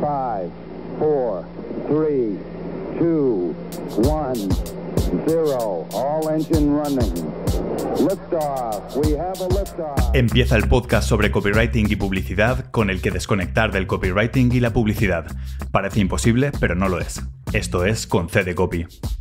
5, 4, 3, 2, 1, 0. All engine running. Liftoff. We have a liftoff. Empieza el podcast sobre copywriting y publicidad con el que desconectar del copywriting y la publicidad. Parece imposible, pero no lo es. Esto es Con C de Copy.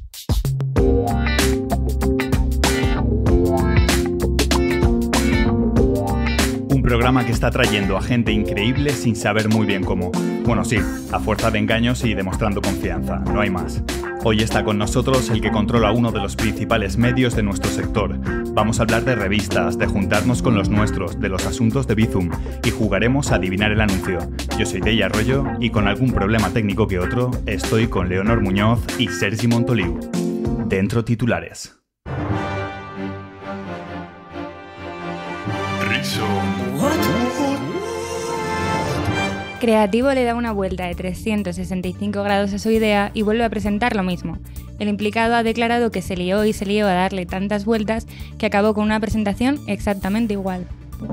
Un programa que está trayendo a gente increíble sin saber muy bien cómo. Bueno, sí, a fuerza de engaños y demostrando confianza, no hay más. Hoy está con nosotros el que controla uno de los principales medios de nuestro sector. Vamos a hablar de revistas, de juntarnos con los nuestros, de los asuntos de Bizum y jugaremos a adivinar el anuncio. Yo soy Dey Arroyo y con algún problema técnico que otro, estoy con Leonor Muñoz y Sergi Montoliu. Dentro titulares. Creativo le da una vuelta de 365 grados a su idea y vuelve a presentar lo mismo. El implicado ha declarado que se lió a darle tantas vueltas que acabó con una presentación exactamente igual.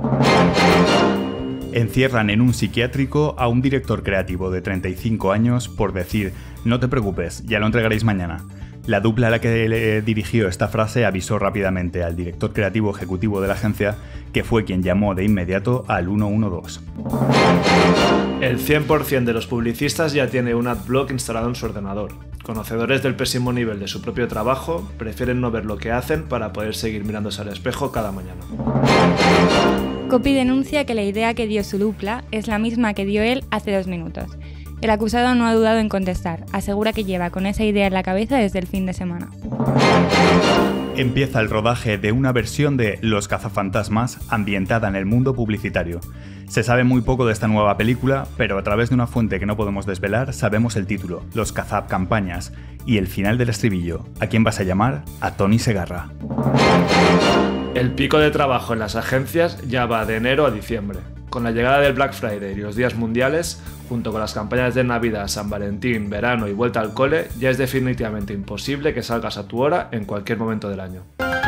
Encierran en un psiquiátrico a un director creativo de 35 años por decir «No te preocupes, ya lo entregaréis mañana». La dupla a la que le dirigió esta frase avisó rápidamente al director creativo ejecutivo de la agencia, que fue quien llamó de inmediato al 112. El 100% de los publicistas ya tiene un adblock instalado en su ordenador. Conocedores del pésimo nivel de su propio trabajo, prefieren no ver lo que hacen para poder seguir mirándose al espejo cada mañana. Copy denuncia que la idea que dio su dupla es la misma que dio él hace 2 minutos. El acusado no ha dudado en contestar, asegura que lleva con esa idea en la cabeza desde el fin de semana. Empieza el rodaje de una versión de Los cazafantasmas ambientada en el mundo publicitario. Se sabe muy poco de esta nueva película, pero a través de una fuente que no podemos desvelar sabemos el título, Los cazacampañas, y el final del estribillo. ¿A quién vas a llamar? A Tony Segarra. El pico de trabajo en las agencias ya va de enero a diciembre. Con la llegada del Black Friday y los días mundiales, junto con las campañas de Navidad, San Valentín, verano y vuelta al cole, ya es definitivamente imposible que salgas a tu hora en cualquier momento del año.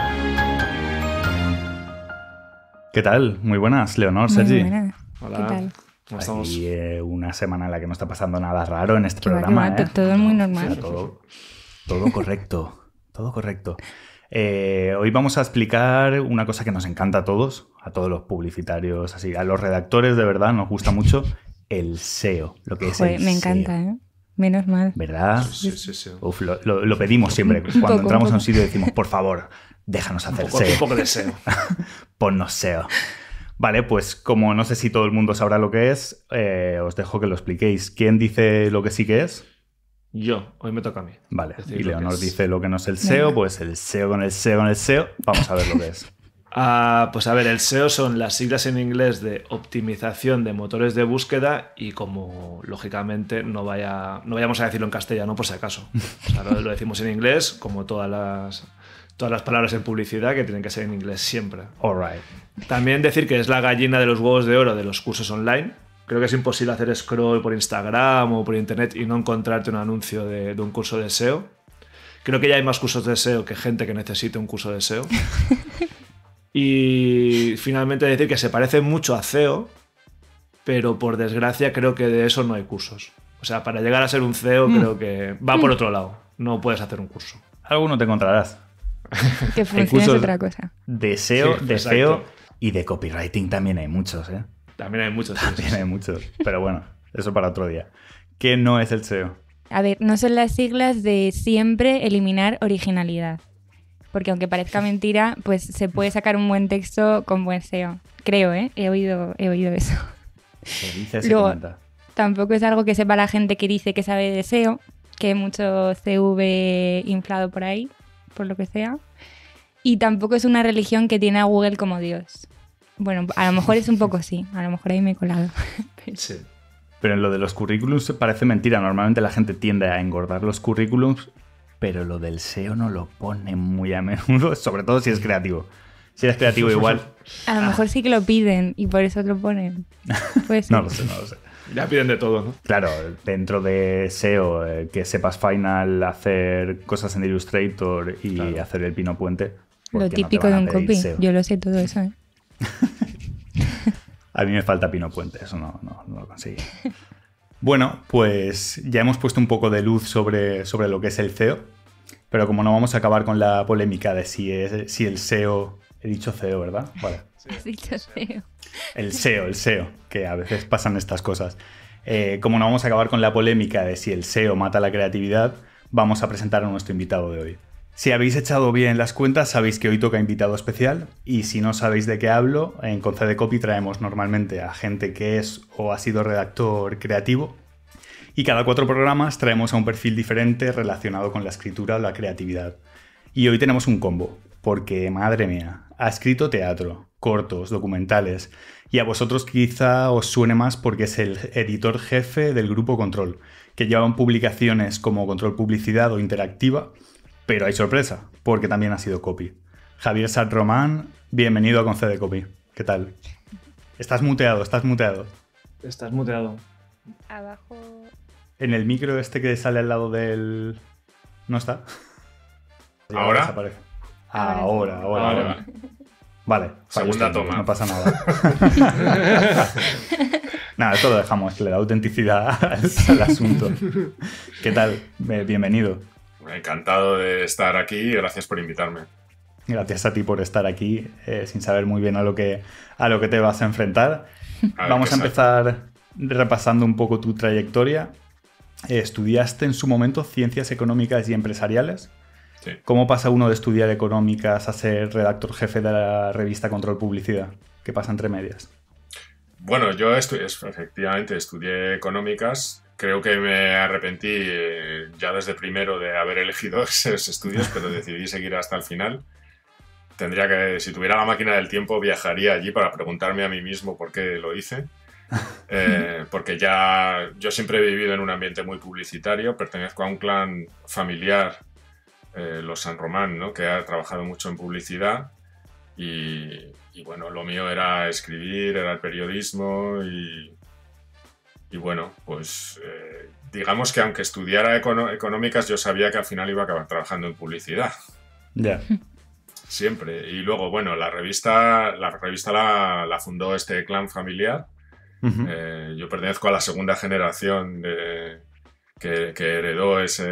¿Qué tal? Muy buenas, Leonor, Sergi. Muy buenas. Hola. ¿Qué tal? ¿Cómo estamos? Aquí, una semana en la que no está pasando nada raro en este Que va, programa. todo es muy normal. O sea, todo correcto, todo correcto. Hoy vamos a explicar una cosa que nos encanta a todos los publicitarios, así, a los redactores de verdad nos gusta mucho, el SEO, lo que es Joder, el me SEO. encanta, ¿eh? Menos mal. ¿Verdad? Sí. Uf, lo pedimos siempre. Cuando entramos a un sitio decimos, por favor, déjanos hacer Un SEO. poco de SEO. Ponnos SEO. Vale, pues como no sé si todo el mundo sabrá lo que es, os dejo que lo expliquéis. ¿Quién dice lo que sí que es? Yo, hoy me toca a mí. Vale, Decir y lo Leonor que es. dice lo que no es el SEO, pues el SEO con el SEO con el SEO. Vamos a ver lo que es. Pues a ver, el SEO son las siglas en inglés de optimización de motores de búsqueda y como lógicamente no vayamos a decirlo en castellano por si acaso. O sea, lo decimos en inglés como todas las palabras en publicidad que tienen que ser en inglés siempre. All right. También decir que es la gallina de los huevos de oro de los cursos online. Creo que es imposible hacer scroll por Instagram o por internet y no encontrarte un anuncio de un curso de SEO. Creo que ya hay más cursos de SEO que gente que necesite un curso de SEO. Y finalmente decir que se parece mucho a CEO, pero por desgracia creo que de eso no hay cursos. O sea, para llegar a ser un CEO creo que va por otro lado. No puedes hacer un curso. Alguno te encontrarás. Que funciona es otra cosa. De SEO, Sí, de exacto. SEO y de copywriting también hay muchos, ¿eh? También hay muchos. sí. También hay muchos. Pero bueno, eso para otro día. ¿Qué no es el SEO? A ver, no son las siglas de siempre eliminar originalidad. Porque aunque parezca mentira, pues se puede sacar un buen texto con buen SEO. Creo, ¿eh? He oído eso. Se dice, se Luego, comenta. Tampoco es algo que sepa la gente que dice que sabe de SEO, que hay mucho CV inflado por ahí, por lo que sea. Y tampoco es una religión que tiene a Google como Dios. Bueno, a lo mejor es un poco sí, a lo mejor ahí me he colado. Sí. Pero en lo de los currículums parece mentira. Normalmente la gente tiende a engordar los currículums, pero lo del SEO no lo pone muy a menudo, sobre todo si es creativo. Si eres creativo igual... A lo mejor sí que lo piden y por eso lo ponen. Pues sí. No lo sé. Ya piden de todo, ¿no? Claro, dentro de SEO, que sepas Final, hacer cosas en Illustrator y Claro. hacer el pino puente. ¿por Lo qué no te típico van de a un pedir copy. SEO? Yo lo sé todo eso, ¿eh? A mí me falta pino puente, eso no lo conseguí. Bueno, pues ya hemos puesto un poco de luz sobre lo que es el CEO, pero como no vamos a acabar con la polémica de si el SEO... He dicho CEO, ¿verdad? Vale. Has dicho SEO. El SEO, que a veces pasan estas cosas. Como no vamos a acabar con la polémica de si el SEO mata la creatividad, vamos a presentar a nuestro invitado de hoy. Si habéis echado bien las cuentas, sabéis que hoy toca invitado especial, y si no sabéis de qué hablo, en Conce de Copy traemos normalmente a gente que es o ha sido redactor creativo, y cada 4 programas traemos a un perfil diferente relacionado con la escritura o la creatividad. Y hoy tenemos un combo, porque, madre mía, ha escrito teatro, cortos, documentales, y a vosotros quizá os suene más porque es el editor jefe del Grupo Control, que llevan publicaciones como Control Publicidad o Interactiva, pero hay sorpresa, porque también ha sido copy. Javier Sanromán, bienvenido a Conce de Copy. ¿Qué tal? Estás muteado. Estás muteado. Abajo... En el micro este que sale al lado del... ¿No está? ¿Ahora? Desaparece. Ahora. Vale. Segunda toma. No pasa nada. Nada, esto lo dejamos, que le da autenticidad al asunto. ¿Qué tal? Bienvenido. Encantado de estar aquí y gracias por invitarme. Gracias a ti por estar aquí, sin saber muy bien a lo que te vas a enfrentar. Vamos a empezar repasando un poco tu trayectoria. Estudiaste en su momento Ciencias Económicas y Empresariales. Sí. ¿Cómo pasa uno de estudiar económicas a ser redactor jefe de la revista Control Publicidad? ¿Qué pasa entre medias? Bueno, yo efectivamente estudié económicas. Creo que me arrepentí ya desde primero de haber elegido esos estudios, pero decidí seguir hasta el final. Si tuviera la máquina del tiempo, viajaría allí para preguntarme a mí mismo por qué lo hice. Porque yo siempre he vivido en un ambiente muy publicitario, pertenezco a un clan familiar, los Sanromán, ¿no? Que ha trabajado mucho en publicidad y bueno, lo mío era escribir, era el periodismo y bueno, pues digamos que aunque estudiara económicas, yo sabía que al final iba a acabar trabajando en publicidad. Ya. Siempre. Y luego, bueno, la revista la fundó este clan familiar. Uh-huh. Yo pertenezco a la segunda generación que heredó esa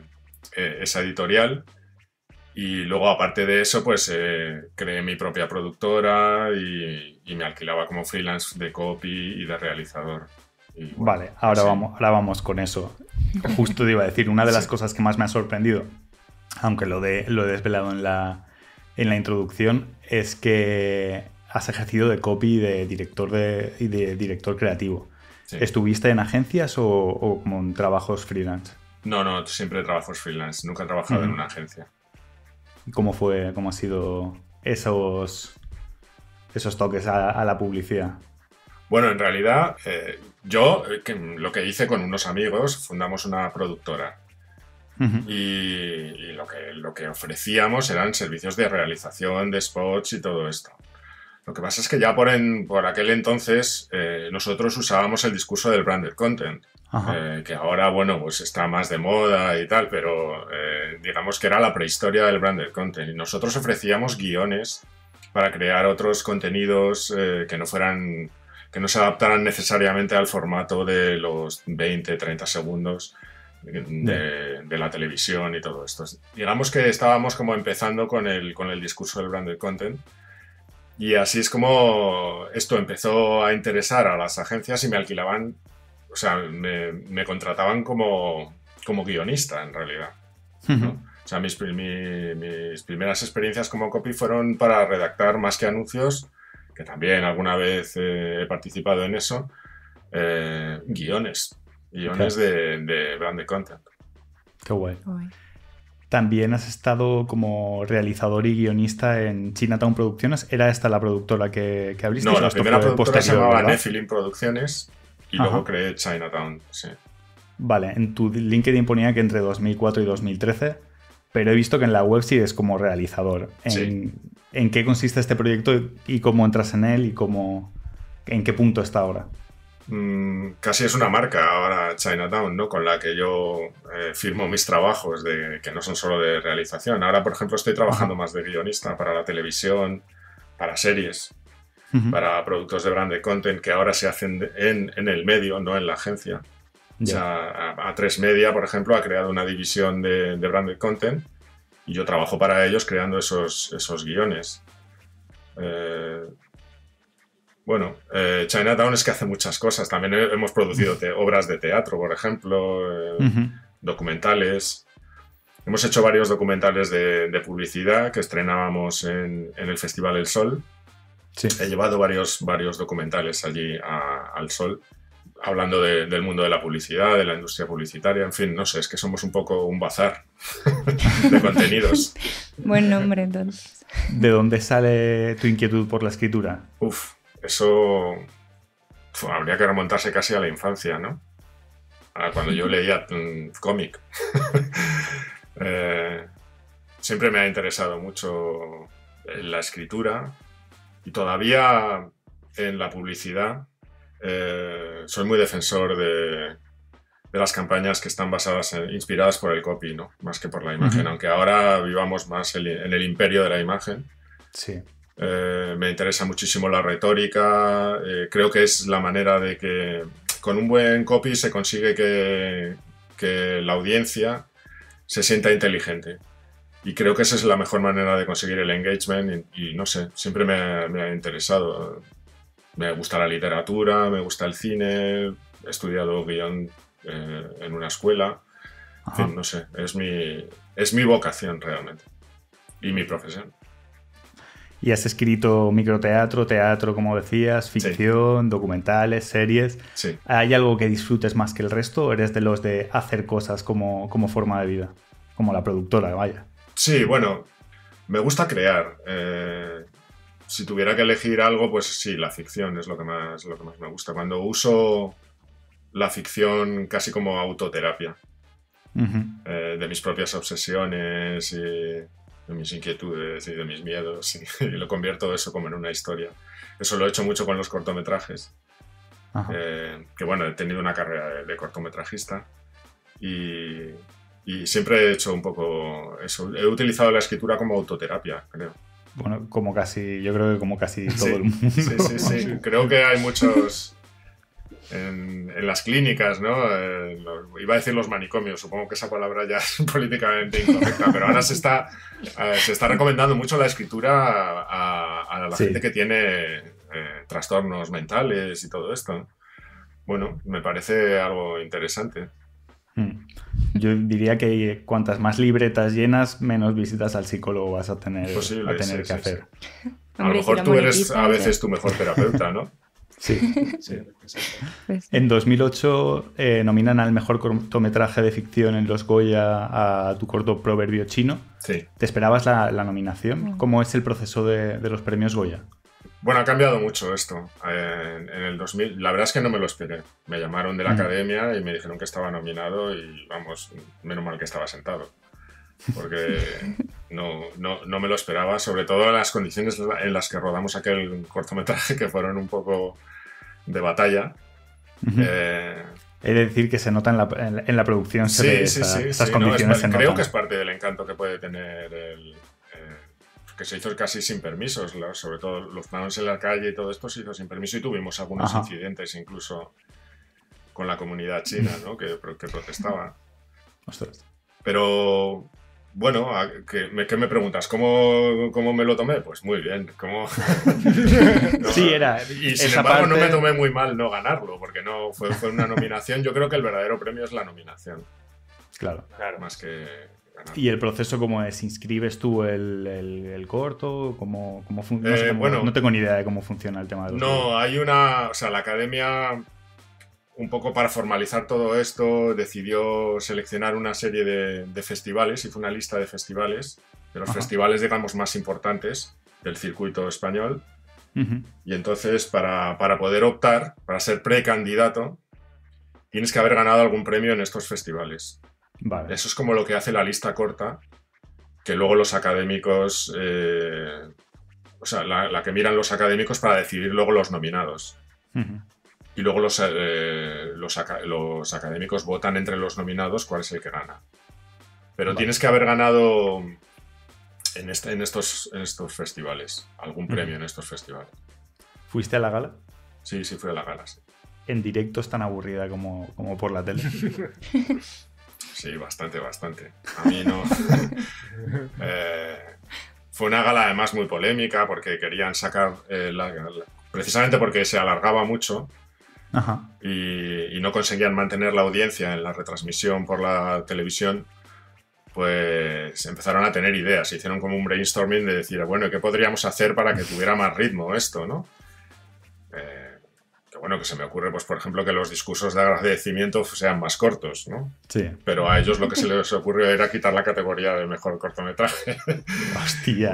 editorial. Y luego, aparte de eso, pues creé mi propia productora y me alquilaba como freelance de copy y de realizador. Y, bueno, vale, ahora vamos con eso. Justo te iba a decir, una de las cosas que más me ha sorprendido, aunque lo he desvelado en la introducción, es que has ejercido de copy y de director creativo. Sí. ¿Estuviste en agencias o como en trabajos freelance? No, siempre trabajos freelance. Nunca he trabajado en una agencia. ¿Cómo ha sido esos toques a la publicidad? Bueno, en realidad, yo lo que hice con unos amigos, fundamos una productora. Uh-huh. Y lo que ofrecíamos eran servicios de realización de spots y todo esto. Lo que pasa es que ya por aquel entonces nosotros usábamos el discurso del branded content, que ahora, bueno, pues está más de moda y tal, pero digamos que era la prehistoria del branded content. Y nosotros ofrecíamos guiones para crear otros contenidos que no se adaptaran necesariamente al formato de los 20, 30 segundos de la televisión y todo esto. Digamos que estábamos como empezando con el discurso del branded content. Y así es como esto empezó a interesar a las agencias y me alquilaban, o sea, me contrataban como guionista en realidad, ¿no? O sea, mis primeras experiencias como copy fueron para redactar más que anuncios, que también alguna vez he participado en eso, guiones de branded content. Qué guay. También has estado como realizador y guionista en Chinatown Producciones. ¿Era esta la productora que abriste? No, la primera productora se llamaba Nephilim Producciones y Ajá. luego creé Chinatown, sí. Vale, en tu LinkedIn ponía que entre 2004 y 2013, pero he visto que en la web sigues como realizador. ¿En qué consiste este proyecto y cómo entras en él y en qué punto está ahora? Casi es una marca ahora Chinatown, ¿no? Con la que yo firmo mis trabajos que no son solo de realización. Ahora, por ejemplo, estoy trabajando más de guionista para la televisión, para series, para productos de branded content que ahora se hacen en el medio, no en la agencia. O sea, A3 Media, por ejemplo, ha creado una división de branded content y yo trabajo para ellos creando esos guiones. Chinatown es que hace muchas cosas. También hemos producido obras de teatro, por ejemplo, documentales. Hemos hecho varios documentales de publicidad que estrenábamos en el Festival El Sol. Sí. He llevado varios documentales allí al Sol, hablando del mundo de la publicidad, de la industria publicitaria, en fin, no sé, es que somos un poco un bazar de contenidos. Buen nombre, entonces. ¿De dónde sale tu inquietud por la escritura? Eso habría que remontarse casi a la infancia, ¿no? A cuando yo leía cómic. Siempre me ha interesado mucho la escritura y todavía en la publicidad soy muy defensor de las campañas que están inspiradas por el copy, ¿no? Más que por la imagen, aunque ahora vivamos más en el imperio de la imagen. Sí. Me interesa muchísimo la retórica, creo que es la manera de que con un buen copy se consigue que la audiencia se sienta inteligente. Y creo que esa es la mejor manera de conseguir el engagement y no sé, siempre me ha interesado. Me gusta la literatura, me gusta el cine, he estudiado guión en una escuela. En fin, no sé, es mi vocación realmente y mi profesión. Y has escrito microteatro, teatro, como decías, ficción, documentales, series. Sí. ¿Hay algo que disfrutes más que el resto o eres de los de hacer cosas como forma de vida? Como la productora, vaya. Sí, bueno, me gusta crear. Si tuviera que elegir algo, pues sí, la ficción es lo que más me gusta. Cuando uso la ficción casi como autoterapia, de mis propias obsesiones y de mis inquietudes y de mis miedos, y lo convierto eso como en una historia. Eso lo he hecho mucho con los cortometrajes, que bueno, he tenido una carrera de cortometrajista y siempre he hecho un poco eso. He utilizado la escritura como autoterapia, creo. Bueno, yo creo que como casi todo el mundo. Sí. Creo que hay muchos en las clínicas, ¿no? Iba a decir los manicomios, supongo que esa palabra ya es políticamente incorrecta, pero ahora se está recomendando mucho la escritura a la gente que tiene trastornos mentales y todo esto. Bueno, me parece algo interesante. Yo diría que cuantas más libretas llenas, menos visitas al psicólogo vas a tener que hacer. A lo mejor tú eres a veces tu mejor terapeuta, ¿no? Sí. Pues sí. En 2008 nominan al mejor cortometraje de ficción en los Goya a tu corto Proverbio chino. Sí. ¿Te esperabas la nominación? ¿Cómo es el proceso de los premios Goya? Bueno, ha cambiado mucho esto. En el 2000, la verdad es que no me lo esperé. Me llamaron de la academia y me dijeron que estaba nominado y vamos, menos mal que estaba sentado. Porque no me lo esperaba, sobre todo en las condiciones en las que rodamos aquel cortometraje, que fueron un poco de batalla. He de decir que se nota en la producción esas condiciones. Creo que es parte del encanto que puede tener que se hizo casi sin permisos, sobre todo los planos en la calle y todo esto se hizo sin permiso y tuvimos algunos incidentes incluso con la comunidad china, ¿no? que protestaba. Ostras. Pero bueno, ¿qué me preguntas? ¿Cómo me lo tomé? Pues muy bien. Sí, era. Y sin embargo no me tomé muy mal no ganarlo, porque no fue una nominación. Yo creo que el verdadero premio es la nominación. Claro. Más que ganar. ¿Y el proceso cómo es? ¿Inscribes tú el corto? ¿Cómo funciona? Bueno, no tengo ni idea de cómo funciona el tema de los No, hay la academia, un poco para formalizar todo esto, decidió seleccionar una serie de festivales, hizo una lista de festivales, de los festivales, digamos, más importantes del circuito español. Y entonces, para poder optar, para ser precandidato, tienes que haber ganado algún premio en estos festivales. Vale. Eso es como lo que hace la lista corta, que luego los académicos, la que miran los académicos para decidir luego los nominados. Y luego los académicos votan entre los nominados cuál es el que gana. Pero tienes que haber ganado en estos festivales, algún premio en estos festivales. ¿Fuiste a la gala? Sí, fui a la gala, sí. en directo es tan aburrida como por la tele. Sí, bastante. A mí no. Fue una gala además muy polémica porque querían sacar, precisamente porque se alargaba mucho. Ajá. Y no conseguían mantener la audiencia en la retransmisión por la televisión, pues empezaron a tener ideas. Hicieron como un brainstorming de decir, bueno, ¿qué podríamos hacer para que tuviera más ritmo esto, ¿no? Que bueno, que se me ocurre, pues por ejemplo, que los discursos de agradecimiento sean más cortos, ¿no? Sí. Pero a ellos lo que se les ocurrió era quitar la categoría de mejor cortometraje. Hostia.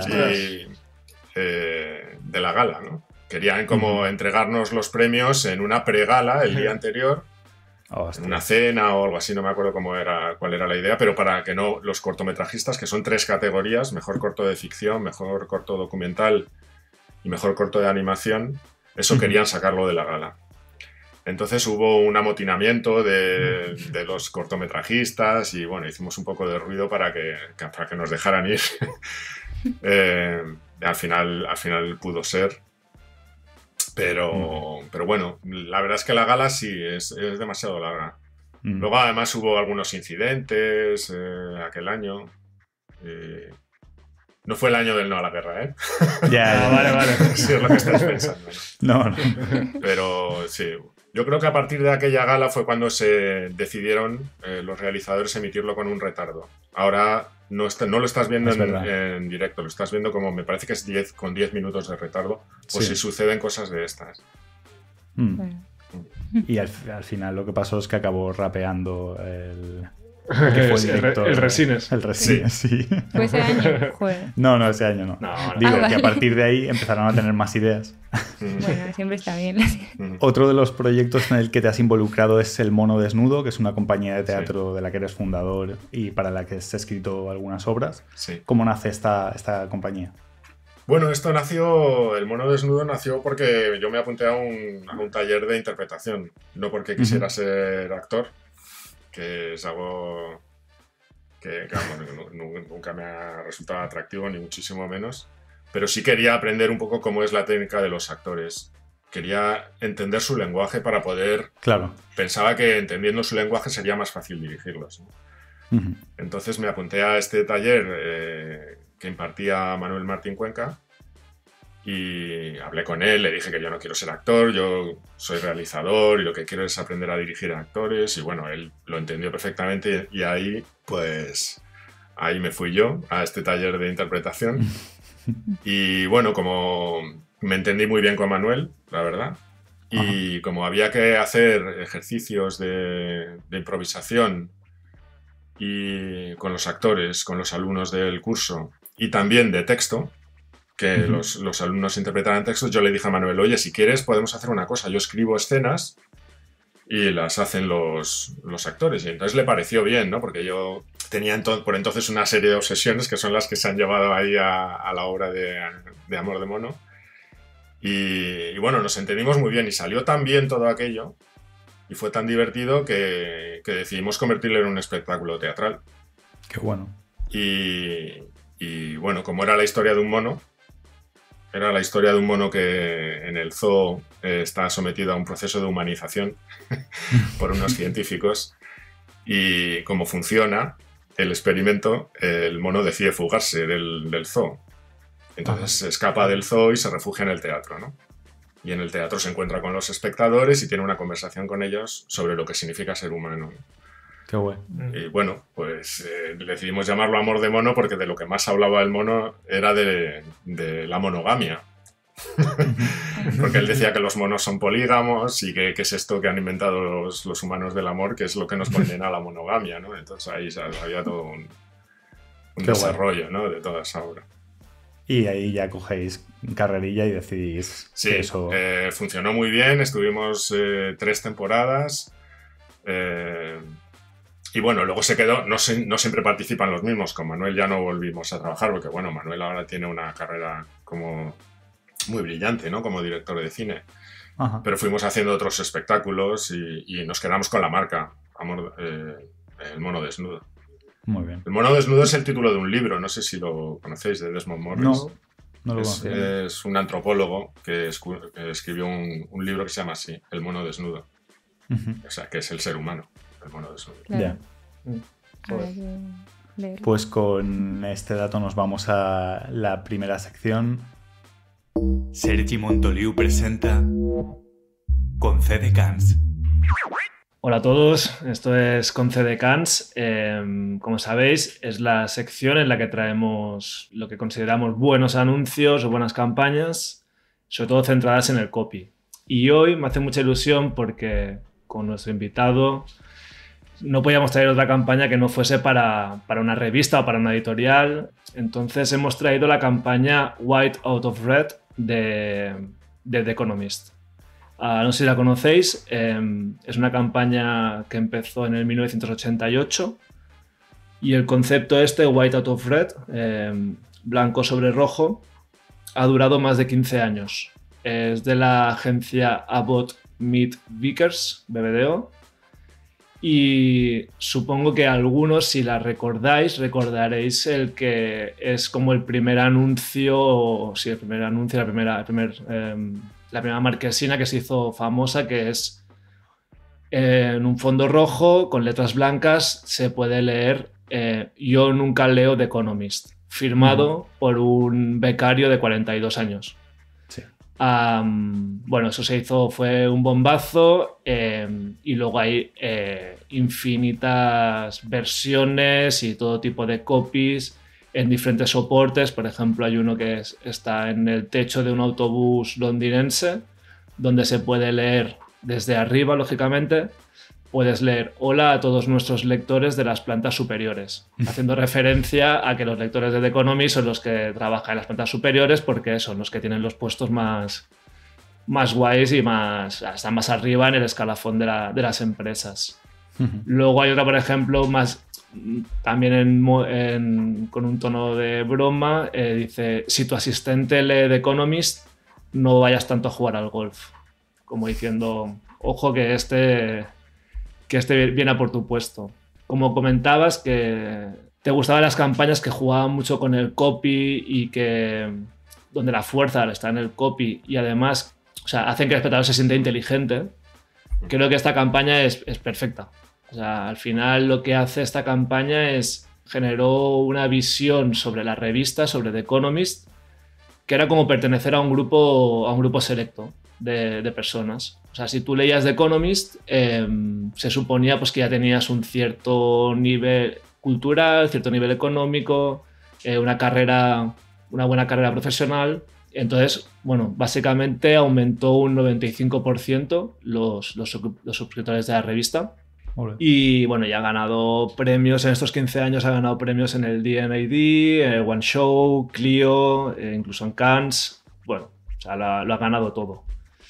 De la gala, ¿no? Querían como entregarnos los premios en una pregala el día anterior, en una cena o algo así, no me acuerdo cuál era la idea, pero para que no los cortometrajistas, que son 3 categorías, mejor corto de ficción, mejor corto documental y mejor corto de animación, eso querían sacarlo de la gala. Entonces hubo un amotinamiento de los cortometrajistas y bueno, hicimos un poco de ruido para que nos dejaran ir. Al final pudo ser. Pero bueno, la verdad es que la gala sí es demasiado larga. Luego además hubo algunos incidentes aquel año. No fue el año del no a la guerra, ¿eh? Ya, vale. Sí, es lo que estáis pensando. No. Pero sí, yo creo que a partir de aquella gala fue cuando se decidieron los realizadores emitirlo con un retardo. Ahora no lo estás viendo en directo, lo estás viendo como, me parece que es con 10 minutos de retardo, por si suceden cosas de estas. Y al final lo que pasó es que acabó rapeando el Resines. El Resines, sí. ¿Fue ese año? Joder. No, ese año no. Digo que a partir de ahí empezaron a tener más ideas. Bueno, siempre está bien. Otro de los proyectos en el que te has involucrado es El Mono Desnudo, que es una compañía de teatro de la que eres fundador y para la que has escrito algunas obras. Sí. ¿Cómo nace esta compañía? Bueno, El Mono Desnudo nació porque yo me apunté a un taller de interpretación, no porque quisiera ser actor, que es algo que nunca me ha resultado atractivo, ni muchísimo menos, pero sí quería aprender un poco cómo es la técnica de los actores. Quería entender su lenguaje para poder... Claro. Pensaba que entendiendo su lenguaje sería más fácil dirigirlos, ¿no? Entonces me apunté a este taller que impartía Manuel Martín Cuenca y hablé con él, le dije que yo no quiero ser actor, yo soy realizador y lo que quiero es aprender a dirigir a actores y bueno, él lo entendió perfectamente y ahí me fui yo a este taller de interpretación y bueno, como me entendí muy bien con Manuel, la verdad, y como había que hacer ejercicios de improvisación y con los actores, con los alumnos del curso y también de texto, que los alumnos interpretaran textos, yo le dije a Manuel, oye, si quieres podemos hacer una cosa, yo escribo escenas y las hacen los actores. Y entonces le pareció bien, ¿no? Porque yo tenía por entonces una serie de obsesiones que son las que se han llevado ahí a la obra de Amor de Mono. Y bueno, nos entendimos muy bien y salió tan bien todo aquello y fue tan divertido que decidimos convertirlo en un espectáculo teatral. Qué bueno. Y bueno, como era la historia de un mono, era la historia de un mono que en el zoo está sometido a un proceso de humanización por unos científicos y como funciona el experimento, el mono decide fugarse del zoo. Entonces se escapa del zoo y se refugia en el teatro, ¿no? Y en el teatro se encuentra con los espectadores y tiene una conversación con ellos sobre lo que significa ser humano. Qué bueno. Y bueno, pues decidimos llamarlo Amor de Mono porque de lo que más hablaba el mono era de la monogamia. Porque él decía que los monos son polígamos y que es esto que han inventado los humanos del amor, que es lo que nos condena a la monogamia, ¿no? Entonces ahí había todo un desarrollo, ¿no? De toda esa obra. Y ahí ya cogéis carrerilla y decidís sí, que eso... funcionó muy bien, estuvimos 3 temporadas y bueno, luego se quedó, no siempre participan los mismos, con Manuel ya no volvimos a trabajar porque bueno, Manuel ahora tiene una carrera como muy brillante, ¿no? Como director de cine. Ajá. Pero fuimos haciendo otros espectáculos y nos quedamos con la marca El Mono Desnudo. Muy bien. El Mono Desnudo es el título de un libro, no sé si lo conocéis, de Desmond Morris. No lo conocía. Es un antropólogo que escribió un libro que se llama así, El Mono Desnudo. O sea, que es el ser humano, el mono de sonido. Claro. Ya. Habrá que leerlo. Pues con este dato nos vamos a la primera sección. Sergi Montoliu presenta Con C de Cans. Hola a todos, esto es Con C de Cans. Como sabéis, es la sección en la que traemos lo que consideramos buenos anuncios o buenas campañas, sobre todo centradas en el copy. Y hoy me hace mucha ilusión porque con nuestro invitado no podíamos traer otra campaña que no fuese para una revista o para una editorial. Entonces hemos traído la campaña White Out of Red de The Economist. No sé si la conocéis, es una campaña que empezó en el 1988 y el concepto White Out of Red, blanco sobre rojo, ha durado más de 15 años. Es de la agencia Abbott Mead Vickers, BBDO, y supongo que algunos, si la recordáis, recordaréis el que es como el primer anuncio, la primera marquesina que se hizo famosa, que es en un fondo rojo con letras blancas se puede leer Yo nunca leo The Economist, firmado por un becario de 42 años. Sí. Bueno, eso fue un bombazo y luego hay infinitas versiones y todo tipo de copies en diferentes soportes. Por ejemplo, hay uno que está en el techo de un autobús londinense, donde se puede leer desde arriba, lógicamente. Puedes leer hola a todos nuestros lectores de las plantas superiores, haciendo referencia a que los lectores de The Economist son los que trabajan en las plantas superiores porque son los que tienen los puestos más guays y están más arriba en el escalafón de las empresas. Luego hay otra, por ejemplo, también con un tono de broma, dice: si tu asistente lee The Economist, no vayas tanto a jugar al golf. Como diciendo, ojo que este viene a por tu puesto. Como comentabas, que te gustaban las campañas que jugaban mucho con el copy y que donde la fuerza está en el copy y además, o sea, hacen que el espectador se sienta inteligente. Creo que esta campaña es perfecta. O sea, al final lo que hace esta campaña generó una visión sobre la revista, sobre The Economist, que era como pertenecer a un grupo selecto de personas. O sea, si tú leías The Economist, se suponía pues, que ya tenías un cierto nivel cultural, cierto nivel económico, una buena carrera profesional. Entonces, bueno, básicamente aumentó un 95% los suscriptores de la revista. Y bueno, ya ha ganado premios en estos 15 años, ha ganado premios en el DMAD, en el One Show, Clio, incluso en Cannes. Bueno, o sea, lo ha ganado todo.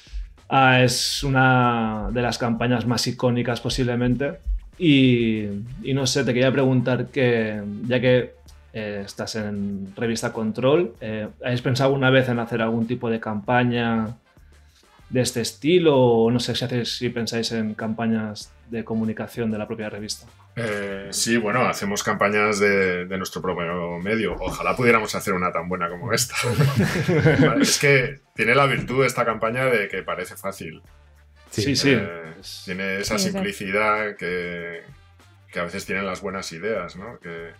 Es una de las campañas más icónicas posiblemente. Y no sé, te quería preguntar que, ya que estás en Revista Control, ¿habéis pensado alguna vez en hacer algún tipo de campaña de este estilo? O no sé si pensáis en campañas de comunicación de la propia revista. Sí, bueno, hacemos campañas de nuestro propio medio. Ojalá pudiéramos hacer una tan buena como esta. Es que tiene la virtud esta campaña de que parece fácil. Sí. Tiene esa simplicidad que a veces tienen las buenas ideas, ¿no? Que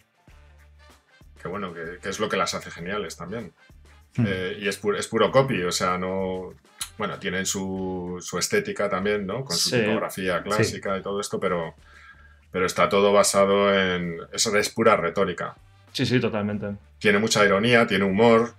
bueno, que es lo que las hace geniales también. Y es puro copy, o sea, no... Bueno, tienen su estética también, ¿no? Con su tipografía clásica y todo esto, pero está todo basado en... Eso es pura retórica. Sí, totalmente. Tiene mucha ironía, tiene humor,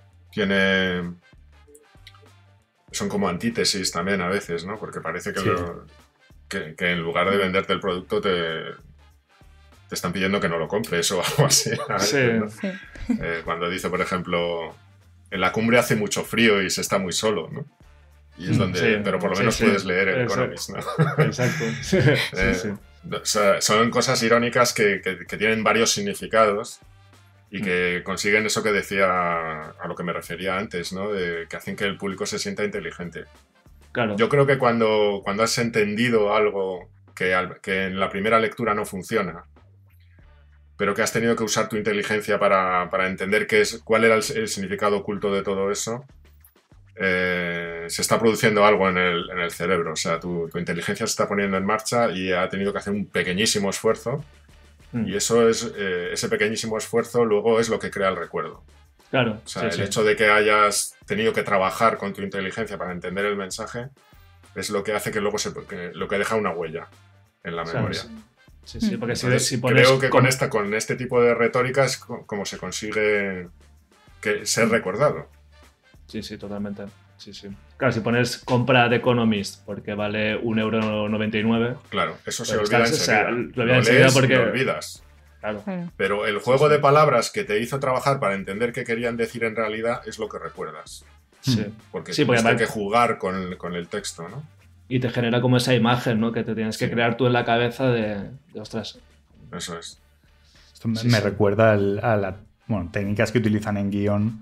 son como antítesis también a veces, ¿no? Porque parece que en lugar de venderte el producto te están pidiendo que no lo compres o algo así. Sí. ¿No? Cuando dice, por ejemplo, en la cumbre hace mucho frío y se está muy solo, ¿no? Y es donde, pero por lo menos puedes leer el Economist, ¿no? Exacto. O sea, son cosas irónicas que tienen varios significados y que consiguen eso que decía, a lo que me refería antes, ¿no? Que hacen que el público se sienta inteligente. Claro. Yo creo que cuando has entendido algo que en la primera lectura no funciona, pero que has tenido que usar tu inteligencia para entender cuál era el significado oculto de todo eso, se está produciendo algo en el cerebro. O sea, tu inteligencia se está poniendo en marcha y ha tenido que hacer un pequeñísimo esfuerzo. Y eso es, ese pequeñísimo esfuerzo luego es lo que crea el recuerdo. Claro. O sea, el hecho de que hayas tenido que trabajar con tu inteligencia para entender el mensaje es lo que hace que luego lo que deja una huella en la memoria. Sí, porque si creo que con este tipo de retórica es como se consigue ser recordado. Sí, totalmente. Sí. Claro, si pones compra The Economist porque vale 1,99 €. Claro, eso se olvida enseguida. Lo lees porque lo olvidas. Claro. Pero el juego de palabras que te hizo trabajar para entender qué querían decir en realidad es lo que recuerdas. Sí. Porque tienes que jugar con el texto, ¿no? Y te genera como esa imagen, ¿no? Que te tienes que crear tú en la cabeza de ostras. Eso es. Esto me recuerda a las técnicas que utilizan en guión.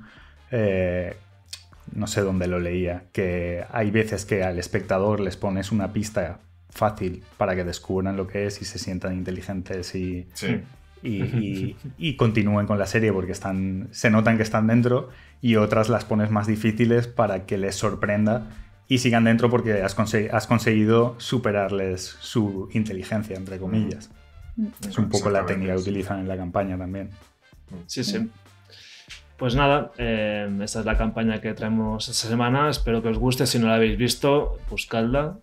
No sé dónde lo leía, que hay veces que al espectador les pones una pista fácil para que descubran lo que es y se sientan inteligentes y continúen con la serie porque se notan que están dentro, y otras las pones más difíciles para que les sorprenda y sigan dentro porque has conseguido superarles su inteligencia, entre comillas. Es un poco la técnica que utilizan en la campaña también. Sí. Pues nada, esta es la campaña que traemos esta semana. Espero que os guste. Si no la habéis visto, buscadla.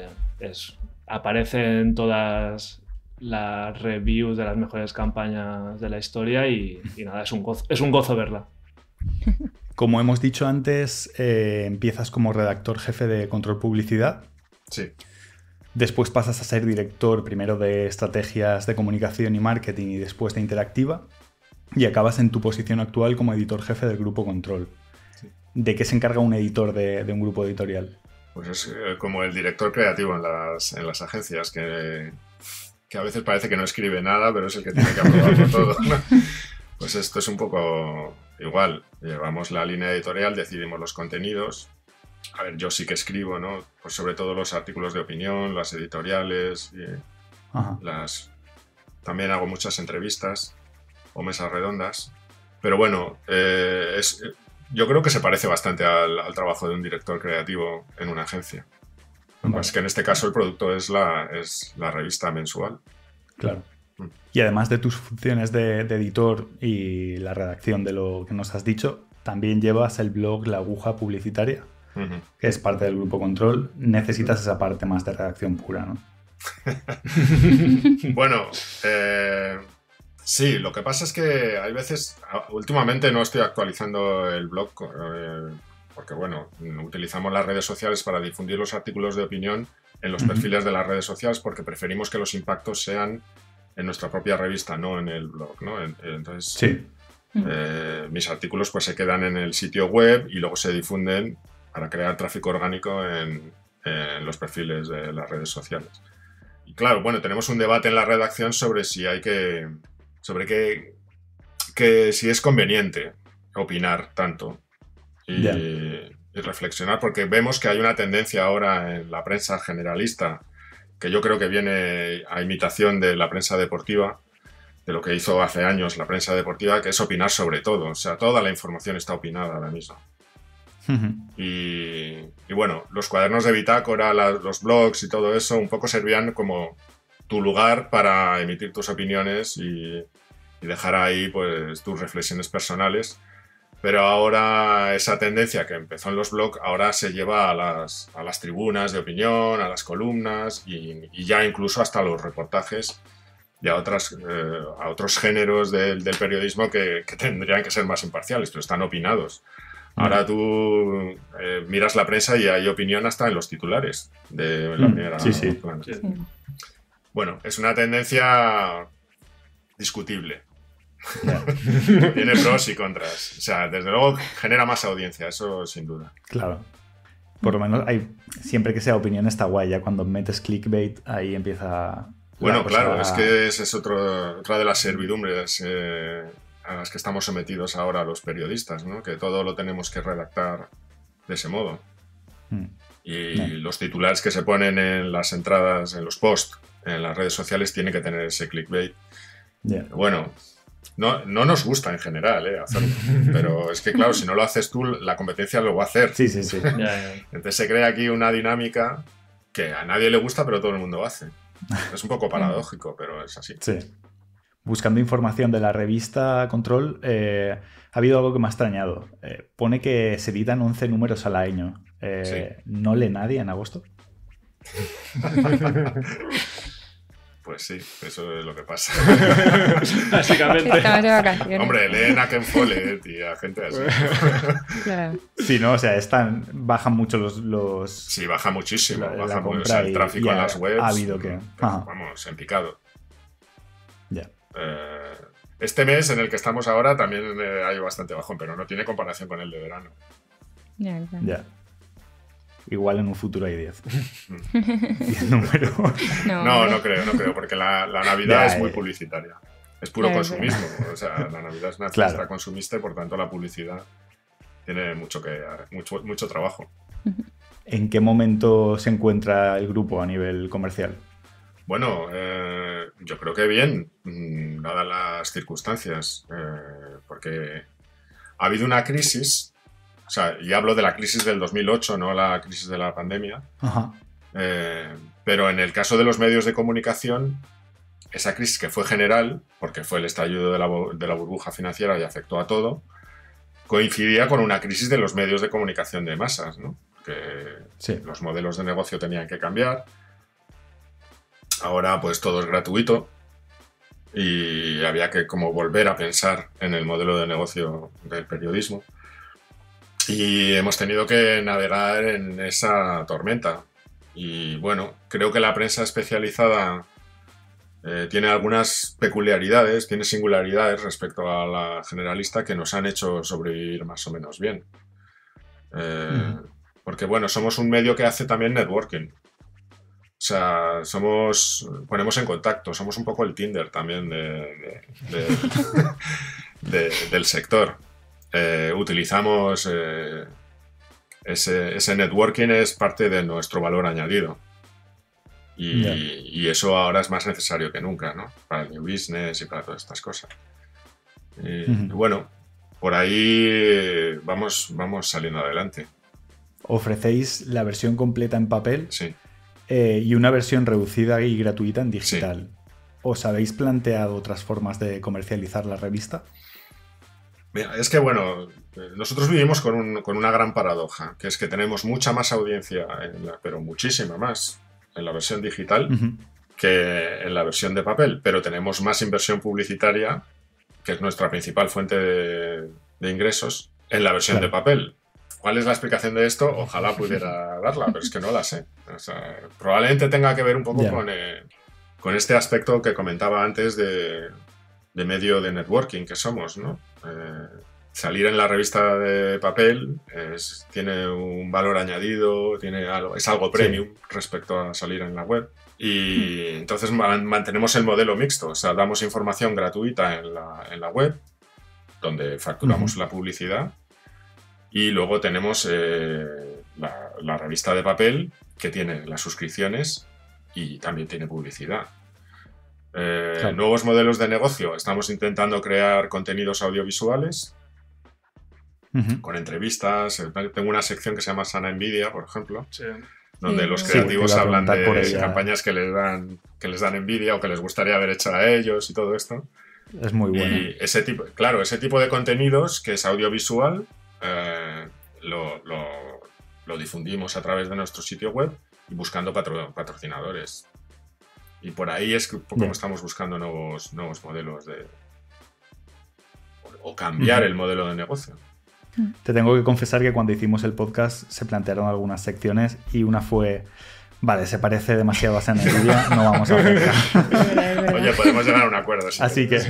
Aparece en todas las reviews de las mejores campañas de la historia y nada, es un gozo verla. Como hemos dicho antes, empiezas como redactor jefe de Control Publicidad. Sí. Después pasas a ser director primero de estrategias de comunicación y marketing y después de interactiva. Y acabas en tu posición actual como editor jefe del Grupo Control. Sí. ¿De qué se encarga un editor de un grupo editorial? Pues es como el director creativo en las agencias, que a veces parece que no escribe nada, pero es el que tiene que aprobarlo todo, ¿no? Pues esto es un poco igual. Llevamos la línea editorial, decidimos los contenidos. A ver, yo sí que escribo, ¿no? Pues sobre todo los artículos de opinión, las editoriales, también hago muchas entrevistas o mesas redondas, pero bueno, yo creo que se parece bastante al trabajo de un director creativo en una agencia. Lo que pasa es que en este caso el producto es la revista mensual. Claro. Y además de tus funciones de editor y la redacción de lo que nos has dicho, también llevas el blog La Aguja Publicitaria, que es parte del Grupo Control. Necesitas esa parte más de redacción pura, ¿no? Bueno, sí, lo que pasa es que hay veces, últimamente no estoy actualizando el blog porque, bueno, utilizamos las redes sociales para difundir los artículos de opinión en los perfiles de las redes sociales porque preferimos que los impactos sean en nuestra propia revista, no en el blog, ¿no? Entonces, sí. Mis artículos pues se quedan en el sitio web y luego se difunden para crear tráfico orgánico en los perfiles de las redes sociales. Y claro, bueno, tenemos un debate en la redacción sobre si si es conveniente opinar tanto y reflexionar, porque vemos que hay una tendencia ahora en la prensa generalista que yo creo que viene a imitación de la prensa deportiva, de lo que hizo hace años la prensa deportiva, que es opinar sobre todo. O sea, toda la información está opinada ahora mismo. Y bueno, los cuadernos de bitácora, los blogs y todo eso un poco servían como tu lugar para emitir tus opiniones y dejar ahí pues tus reflexiones personales. Pero ahora esa tendencia que empezó en los blogs ahora se lleva a las tribunas de opinión, a las columnas y ya incluso hasta los reportajes y a otros géneros del periodismo que tendrían que ser más imparciales, pero están opinados. Ahora tú miras la prensa y hay opinión hasta en los titulares de la primera. Sí. Bueno, es una tendencia discutible. Tiene pros y contras. O sea, desde luego genera más audiencia, eso sin duda. Claro. Por lo menos siempre que sea opinión está guay. Ya cuando metes clickbait, ahí empieza. Bueno, claro, es que esa es otra de las servidumbres a las que estamos sometidos ahora los periodistas, ¿no? Que todo lo tenemos que redactar de ese modo. Y los titulares que se ponen en las entradas, en los posts, en las redes sociales, tienen que tener ese clickbait. Bueno, No nos gusta en general hacerlo, pero es que claro, si no lo haces tú, la competencia lo va a hacer. Sí. Ya. Entonces se crea aquí una dinámica que a nadie le gusta, pero todo el mundo hace. Es un poco paradójico, pero es así. Sí. Buscando información de la revista Control, ha habido algo que me ha extrañado. Pone que se editan 11 números al año. Sí. ¿No lee nadie en agosto? Pues sí, eso es lo que pasa. Básicamente. Estamos de vacaciones. Hombre, leen a Ken Follett y a gente así. Claro. Sí, ¿no? O sea, bajan mucho los... Sí, baja muchísimo. La Baja mucho. compra O sea, el tráfico en las webs. ha habido que... Pero, vamos, en picado. Ya. Este mes en el que estamos ahora también hay bastante bajón, pero no tiene comparación con el de verano. Ya. Igual en un futuro hay 10. 10 números. No creo, porque la Navidad es muy publicitaria. Es puro Claro, consumismo. O sea, la Navidad es una fiesta consumista y por tanto la publicidad tiene mucho trabajo. ¿En qué momento se encuentra el grupo a nivel comercial? Bueno, yo creo que bien, dadas las circunstancias, porque ha habido una crisis. O sea, y hablo de la crisis del 2008, no la crisis de la pandemia. Ajá. Pero en el caso de los medios de comunicación, esa crisis que fue general, porque fue el estallido de la burbuja financiera y afectó a todo, coincidía con una crisis de los medios de comunicación de masas, ¿no? Que los modelos de negocio tenían que cambiar. Ahora pues todo es gratuito y había que como volver a pensar en el modelo de negocio del periodismo. Y hemos tenido que navegar en esa tormenta. Y bueno, creo que la prensa especializada tiene algunas peculiaridades, tiene singularidades respecto a la generalista que nos han hecho sobrevivir más o menos bien. Porque bueno, somos un medio que hace también networking. O sea, ponemos en contacto, somos un poco el Tinder también del sector. Utilizamos ese networking, es parte de nuestro valor añadido y eso ahora es más necesario que nunca, ¿no? Para el new business y para todas estas cosas y bueno, por ahí vamos saliendo adelante. ¿Ofrecéis la versión completa en papel? Sí. Y una versión reducida y gratuita en digital. Sí. ¿Os habéis planteado otras formas de comercializar la revista? Mira, es que bueno, nosotros vivimos con una gran paradoja, que es que tenemos mucha más audiencia, pero muchísima más, en la versión digital que en la versión de papel, pero tenemos más inversión publicitaria, que es nuestra principal fuente de ingresos, en la versión de papel. ¿Cuál es la explicación de esto? Ojalá pudiera darla, pero es que no la sé. O sea, probablemente tenga que ver un poco con este aspecto que comentaba antes de medio de networking que somos, ¿no? Salir en la revista de papel tiene un valor añadido, es algo premium respecto a salir en la web. Y entonces mantenemos el modelo mixto, o sea, damos información gratuita en la web, donde facturamos la publicidad, y luego tenemos la revista de papel, que tiene las suscripciones y también tiene publicidad. Nuevos modelos de negocio. Estamos intentando crear contenidos audiovisuales con entrevistas. Tengo una sección que se llama Sana Envidia, por ejemplo, donde los creativos hablan de campañas que les dan envidia o que les gustaría haber hecho a ellos y todo esto. Es muy bueno. Y ese tipo de contenidos que es audiovisual lo difundimos a través de nuestro sitio web y buscando patrocinadores. Y por ahí es como estamos buscando nuevos modelos o cambiar el modelo de negocio. Te tengo que confesar que cuando hicimos el podcast se plantearon algunas secciones y una fue: vale, se parece demasiado a Sana Envidia, no vamos a hacerla. Oye, podemos llegar a un acuerdo. Así que...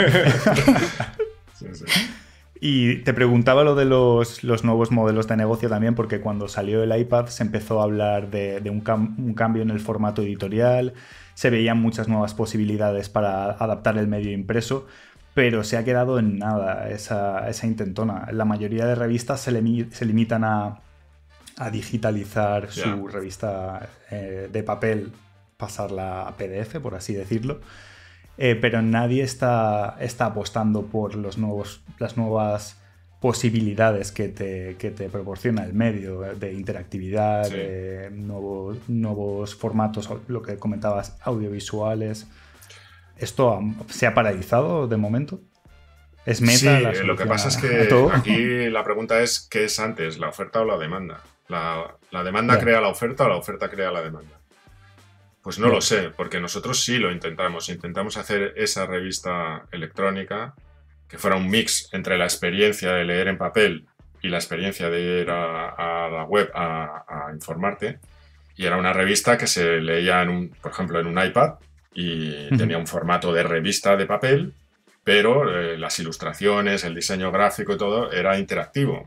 Y te preguntaba lo de los nuevos modelos de negocio también, porque cuando salió el iPad se empezó a hablar de un cambio en el formato editorial, se veían muchas nuevas posibilidades para adaptar el medio impreso, pero se ha quedado en nada esa intentona. La mayoría de revistas se limitan a digitalizar su revista de papel, pasarla a PDF, por así decirlo. pero nadie está apostando por las nuevas posibilidades que te proporciona el medio de interactividad, Sí. de nuevos formatos, lo que comentabas, audiovisuales. ¿Esto se ha paralizado de momento? ¿Es meta Sí, la lo solución que pasa es a que todo? aquí la pregunta es ¿qué es antes, la oferta o la demanda? ¿La demanda Ya. crea la oferta o la oferta crea la demanda? Pues no Ya. lo sé, porque nosotros sí lo intentamos. Intentamos hacer esa revista electrónica que fuera un mix entre la experiencia de leer en papel y la experiencia de ir a la web a informarte. Y era una revista que se leía, por ejemplo, en un iPad y Ujú. tenía un formato de revista de papel, pero las ilustraciones, el diseño gráfico y todo era interactivo.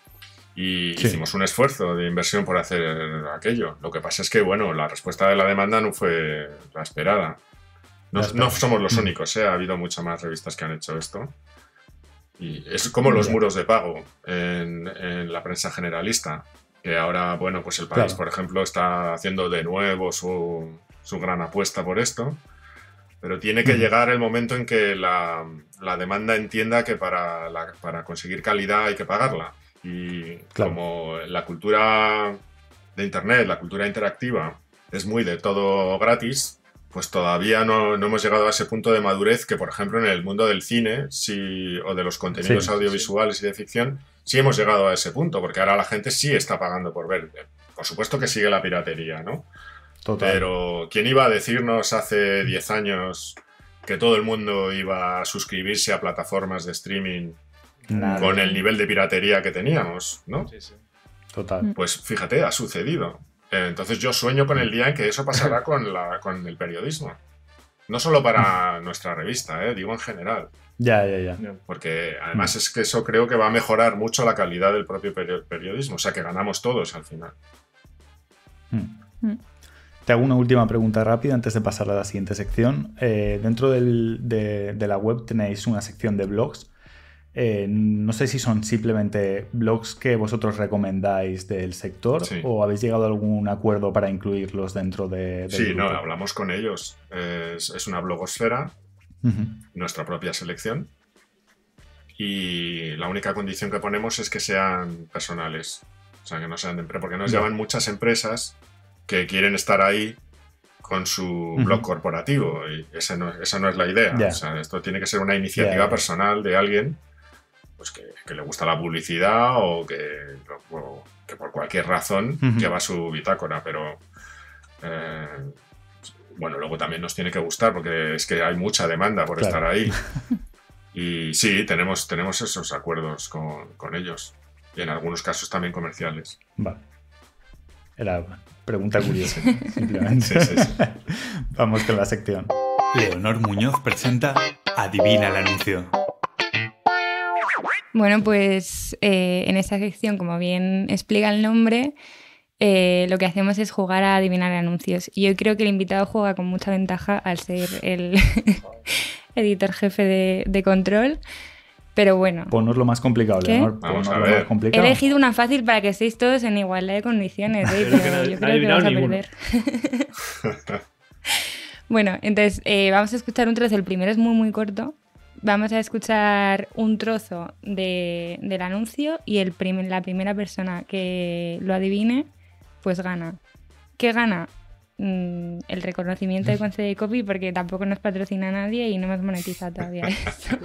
Y Sí. hicimos un esfuerzo de inversión por hacer aquello. Lo que pasa es que, bueno, la respuesta de la demanda no fue la esperada. No, La esperada. no somos los únicos, ¿eh? Ha habido muchas más revistas que han hecho esto. Y es como los Ya. muros de pago en la prensa generalista. Que ahora, bueno, pues El País, Claro. por ejemplo, está haciendo de nuevo su gran apuesta por esto. Pero tiene que Ujú. llegar el momento en que la demanda entienda que para conseguir calidad hay que pagarla. Y Claro. como la cultura de Internet, la cultura interactiva, es muy de todo gratis, pues todavía no hemos llegado a ese punto de madurez que, por ejemplo, en el mundo del cine o de los contenidos Sí. audiovisuales y de ficción, sí hemos llegado a ese punto, porque ahora la gente sí está pagando por ver. Por supuesto que sigue la piratería, ¿no? Total. Pero ¿quién iba a decirnos hace 10 años que todo el mundo iba a suscribirse a plataformas de streaming Nadie. con el nivel de piratería que teníamos, ¿no? Sí, sí. Total. Pues fíjate, ha sucedido. Entonces yo sueño con el día en que eso pasará con el periodismo. No solo para nuestra revista, digo en general. Ya. Porque además es que eso creo que va a mejorar mucho la calidad del propio periodismo. O sea que ganamos todos al final. Te hago una última pregunta rápida antes de pasar a la siguiente sección. Dentro de la web tenéis una sección de blogs. No sé si son simplemente blogs que vosotros recomendáis del sector, Sí. o habéis llegado a algún acuerdo para incluirlos dentro del Sí, grupo. no, hablamos con ellos. Es una blogosfera, Ujú. nuestra propia selección. Y la única condición que ponemos es que sean personales. O sea, que no sean de empresa. Porque nos Ya. llaman muchas empresas que quieren estar ahí con su blog corporativo. Y esa no es la idea. Ya. O sea, esto tiene que ser una iniciativa Ya. personal de alguien pues que le gusta la publicidad o que por cualquier razón Ujú. lleva su bitácora. Pero bueno, luego también nos tiene que gustar porque es que hay mucha demanda por Claro. estar ahí. Y sí, tenemos esos acuerdos con ellos. Y en algunos casos también comerciales. Vale. Era pregunta curiosa, simplemente. Sí. Vamos con la sección. Leonor Muñoz presenta Adivina el anuncio. Bueno, pues en esta sección, como bien explica el nombre, lo que hacemos es jugar a adivinar anuncios. Y yo creo que el invitado juega con mucha ventaja al ser el editor jefe de control. Pero bueno, Ponos lo más complicado, ¿Qué? Leonor. Vamos Ponos a lo ver. más he complicado. elegido una fácil para que estéis todos en igualdad de condiciones, Pero pero que no yo he creo que adivinado vas a ninguno. perder. Bueno, entonces vamos a escuchar un trozo. El primero es muy, muy corto. Vamos a escuchar un trozo del anuncio y la primera persona que lo adivine, pues gana. ¿Qué gana? El reconocimiento de Concede Copy, porque tampoco nos patrocina nadie y no hemos monetizado todavía esto.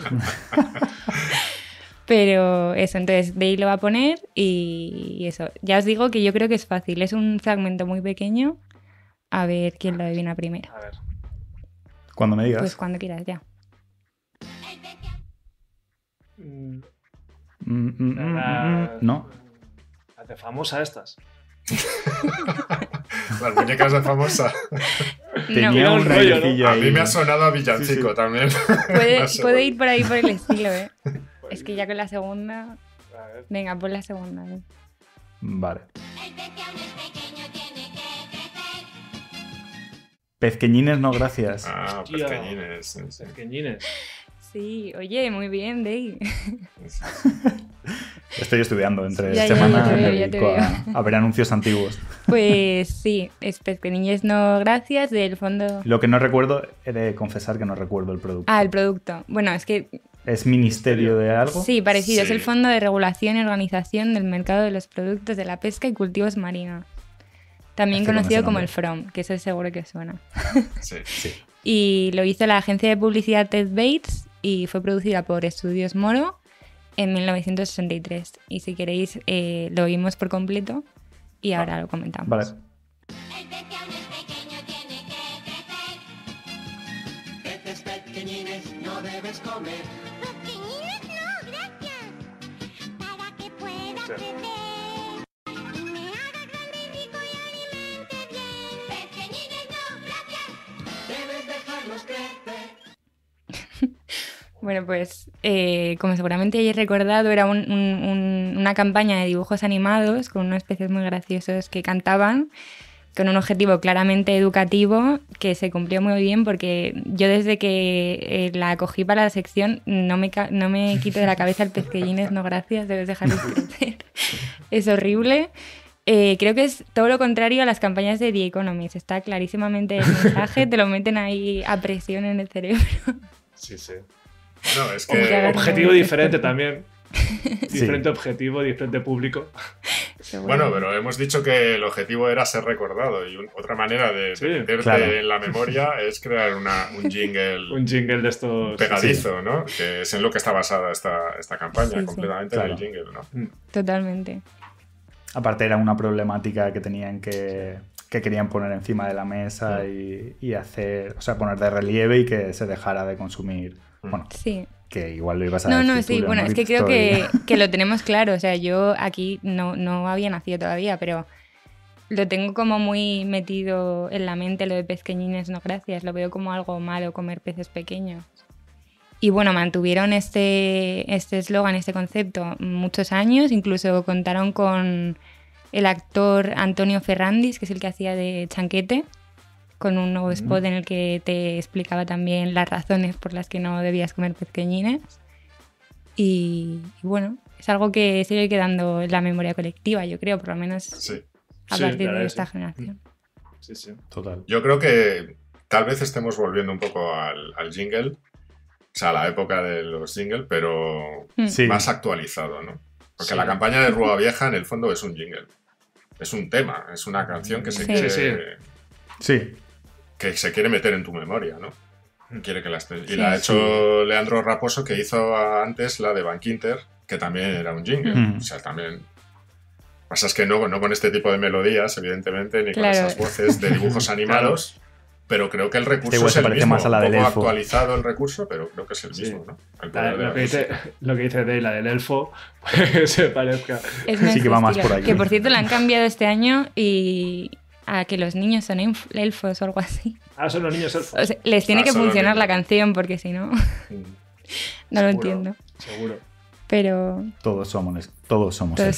Pero eso, entonces de ahí lo va a poner y eso. Ya os digo que yo creo que es fácil. Es un fragmento muy pequeño. A ver quién lo adivina primero. A ver. Cuando me digas. Pues cuando quieras, ya. No. Las de famosa estas. Las muñecas de famosa. Tenía No, un un rollo, ¿no? airecillo A ahí. mí me ha sonado a villancico Sí, sí. también. puede, No sé. puede ir por ahí por el estilo, ¿eh? Es que ya con la segunda... A ver. Venga, pon la segunda. ¿eh? Vale. Pezqueñines, no, gracias. Ah, Hostia. pequeñines. Sí, sí. Pequeñines. Sí, oye, muy bien, Dave. Estoy estudiando entre Ya semana, te veo, me ya te dedico veo. a ver anuncios antiguos. Pues sí, es Pez que Niñes No Gracias del fondo... Lo que no recuerdo, he de confesar que no recuerdo el producto. Ah, el producto. Bueno, es que ¿Es ministerio de algo? sí, parecido. Es Sí. el Fondo de Regulación y Organización del Mercado de los Productos de la Pesca y Cultivos Marinos. También Es que con conocido ese como nombre. el FROM, que eso seguro que suena. Sí. Sí. Y lo hizo la agencia de publicidad Ted Bates y fue producida por Estudios Moro en 1963. Y si queréis, lo oímos por completo y ahora lo comentamos. Vale. El pez que aún es pequeño tiene que crecer. Peces pequeñines no debes comer. Pequeñines no, gracias. Para que pueda crecer. Y me haga grande y rico y alimente bien. Pequeñines no, gracias. Debes dejarlos crecer. Bueno, pues como seguramente hayáis recordado, era una campaña de dibujos animados con unos peces muy graciosos que cantaban con un objetivo claramente educativo que se cumplió muy bien porque yo desde que la cogí para la sección no me quito de la cabeza el Pezquellines No Gracias, debes dejarlos crecer. Es horrible. Creo que es todo lo contrario a las campañas de The Economist. Está clarísimamente el mensaje, te lo meten ahí a presión en el cerebro. Sí, sí. No, es Como que que hagas- Objetivo diferente también. Sí. Diferente objetivo, diferente público. bueno, pero hemos dicho que el objetivo era ser recordado y otra manera de Sí, meterte claro. en la memoria es crear un jingle Un jingle de estos. pegadizo, ¿no? Que es en lo que está basada esta campaña, Sí, sí. completamente Claro. en el jingle, ¿no? Totalmente. Aparte era una problemática que tenían que querían poner encima de la mesa y hacer, o sea, poner de relieve y que se dejara de consumir. Bueno, Sí. que igual lo ibas a No, decir no, tú, sí, bueno, es que creo Leonor, que lo tenemos claro. O sea, yo aquí no había nacido todavía, pero lo tengo como muy metido en la mente lo de Pezqueñines No Gracias. Lo veo como algo malo comer peces pequeños. Y bueno, mantuvieron este eslogan, este concepto muchos años. Incluso contaron con el actor Antonio Ferrandis, que es el que hacía de Chanquete, con un nuevo spot en el que te explicaba también las razones por las que no debías comer pezqueñines. Y bueno, es algo que sigue quedando en la memoria colectiva, yo creo, por lo menos Sí. a Sí, partir la de verdad, esta sí. generación. Sí, sí. Total. Yo creo que tal vez estemos volviendo un poco al jingle, o sea, a la época de los jingles, pero Sí. más actualizado, ¿no? Porque Sí. la campaña de Rúa Vieja en el fondo es un jingle. Es un tema, es una canción que se, Sí. quiere, Sí, Sí, que se quiere meter en tu memoria, ¿no? Quiere que la esté. Y Sí, la ha hecho Leandro Raposo, que hizo antes la de Bank Inter, que también era un jingle. Mm. O sea, también. Pasa es que no con este tipo de melodías, evidentemente, ni con Claro. esas voces de dibujos animados. Pero creo que el recurso igual es se el parece mismo. más a la un del poco elfo. actualizado el recurso, pero creo que es el Sí. mismo, ¿no? El poder de Lo la que dice, música. lo que dice de la del elfo, pues se parezca. Es Sí nuestro que va más estilo. por aquí. Que por cierto la han cambiado este año y a que los niños son elfos o algo así. Ah, son los niños elfos. O sea, les tiene Ah, que son los funcionar la niños. canción porque si no, Mm. no lo Seguro, entiendo. Seguro. Pero todos somos todos elfos.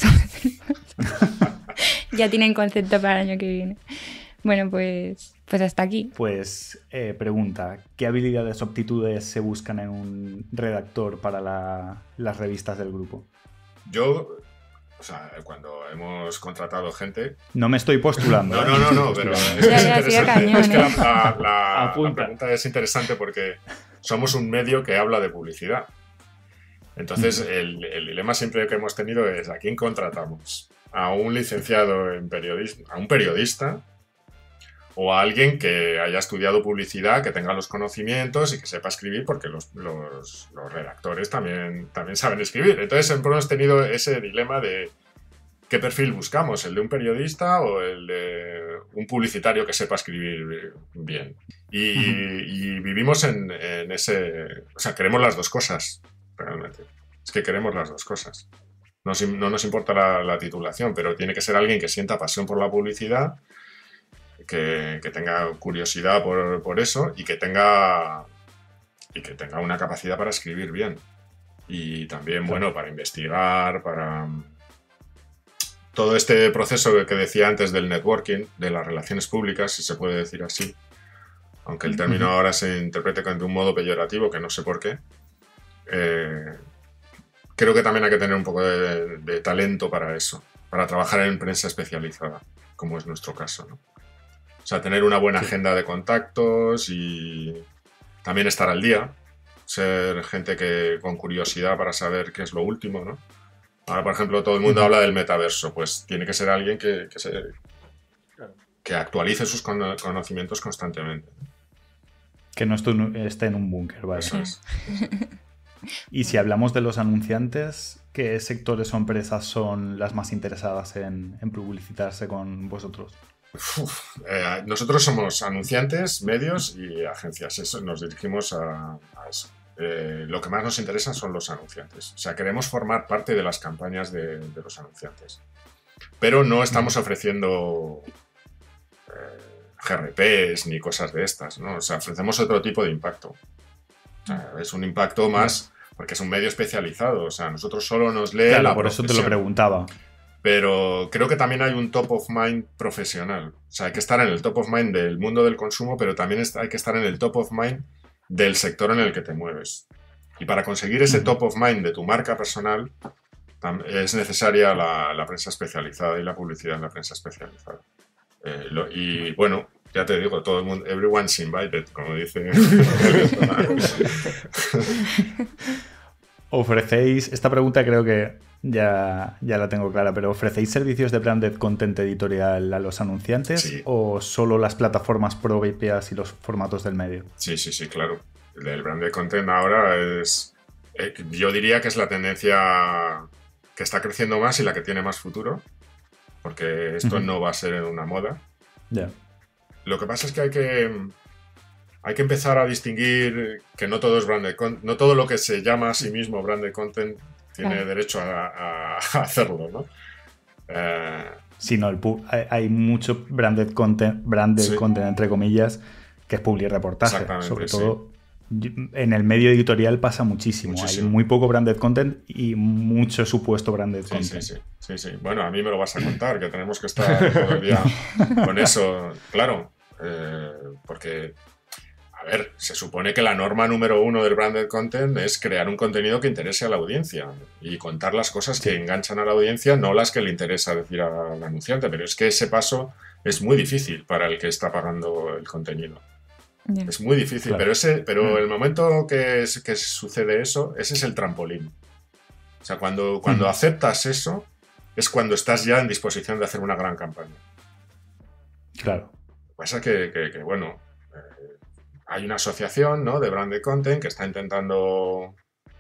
ya tienen concepto para el año que viene. Bueno, pues hasta aquí. Pues pregunta, ¿qué habilidades o aptitudes se buscan en un redactor para las revistas del grupo? Yo, o sea, cuando hemos contratado gente. No me estoy postulando. No, pero. Ya, sí, a cañón, Es que ¿eh? la Apunta. pregunta es interesante porque somos un medio que habla de publicidad. Entonces, el dilema siempre que hemos tenido es: ¿a quién contratamos? ¿A un licenciado en periodismo? ¿A un periodista? ¿O a alguien que haya estudiado publicidad, que tenga los conocimientos y que sepa escribir? Porque los redactores también saben escribir. Entonces, siempre hemos tenido ese dilema de ¿qué perfil buscamos? ¿El de un periodista o el de un publicitario que sepa escribir bien? Y vivimos en ese... O sea, queremos las dos cosas, realmente. Es que queremos las dos cosas. No nos importa la titulación, pero tiene que ser alguien que sienta pasión por la publicidad, que tenga curiosidad por eso y que tenga una capacidad para escribir bien. Y también, bueno, para investigar, para... Todo este proceso que decía antes del networking, de las relaciones públicas, si se puede decir así, aunque el término ahora se interprete de un modo peyorativo, que no sé por qué, que creo que también hay que tener un poco de talento para eso, para trabajar en prensa especializada, como es nuestro caso, ¿no? O sea, tener una buena agenda de contactos y también estar al día, ser gente que con curiosidad para saber qué es lo último, ¿no? Ahora, por ejemplo, todo el mundo habla del metaverso, pues tiene que ser alguien que actualice sus conocimientos constantemente. Que no esté en un búnker, ¿vale? Eso es. Y si hablamos de los anunciantes, ¿qué sectores o empresas son las más interesadas en publicitarse con vosotros? Nosotros somos anunciantes, medios y agencias. Eso, nos dirigimos a eso. Lo que más nos interesa son los anunciantes. O sea, queremos formar parte de las campañas de los anunciantes. Pero no estamos ofreciendo GRPs ni cosas de estas, ¿no? O sea, ofrecemos otro tipo de impacto. O sea, es un impacto más porque es un medio especializado. O sea, nosotros solo nos lee Claro, la por eso te profesión. lo preguntaba. Pero creo que también hay un top of mind profesional. O sea, hay que estar en el top of mind del mundo del consumo, pero también hay que estar en el top of mind del sector en el que te mueves. Y para conseguir ese top of mind de tu marca personal, es necesaria la prensa especializada y la publicidad en la prensa especializada. Y bueno, ya te digo, todo el mundo, everyone's invited, como dice. ¿Ofrecéis, esta pregunta creo que ya la tengo clara, pero ¿ofrecéis servicios de branded content editorial a los anunciantes Sí. o solo las plataformas propias y los formatos del medio? Sí, claro. El branded content ahora es... yo diría que es la tendencia que está creciendo más y la que tiene más futuro, porque esto no va a ser en una moda. Ya. Lo que pasa es que hay que empezar a distinguir que no todo es branded content, no todo lo que se llama a sí mismo branded content tiene Claro. derecho a hacerlo, ¿no? Sino hay mucho branded content Sí. entre comillas, que es publireportaje. Exactamente, Sobre sí. todo en el medio editorial pasa muchísimo. Muchísimo. Hay muy poco branded content y mucho supuesto branded Sí. content. Bueno, a mí me lo vas a contar, que tenemos que estar todo el día con eso. Claro, porque, a ver, se supone que la norma número 1 del branded content es crear un contenido que interese a la audiencia y contar las cosas que enganchan a la audiencia, no las que le interesa decir al anunciante. Pero es que ese paso es muy difícil para el que está pagando el contenido. Ya. Es muy difícil, Claro. pero el momento que sucede eso, ese es el trampolín. O sea, cuando aceptas eso, es cuando estás ya en disposición de hacer una gran campaña. Claro. Lo que pasa es que bueno, hay una asociación, ¿no?, de branded content que está intentando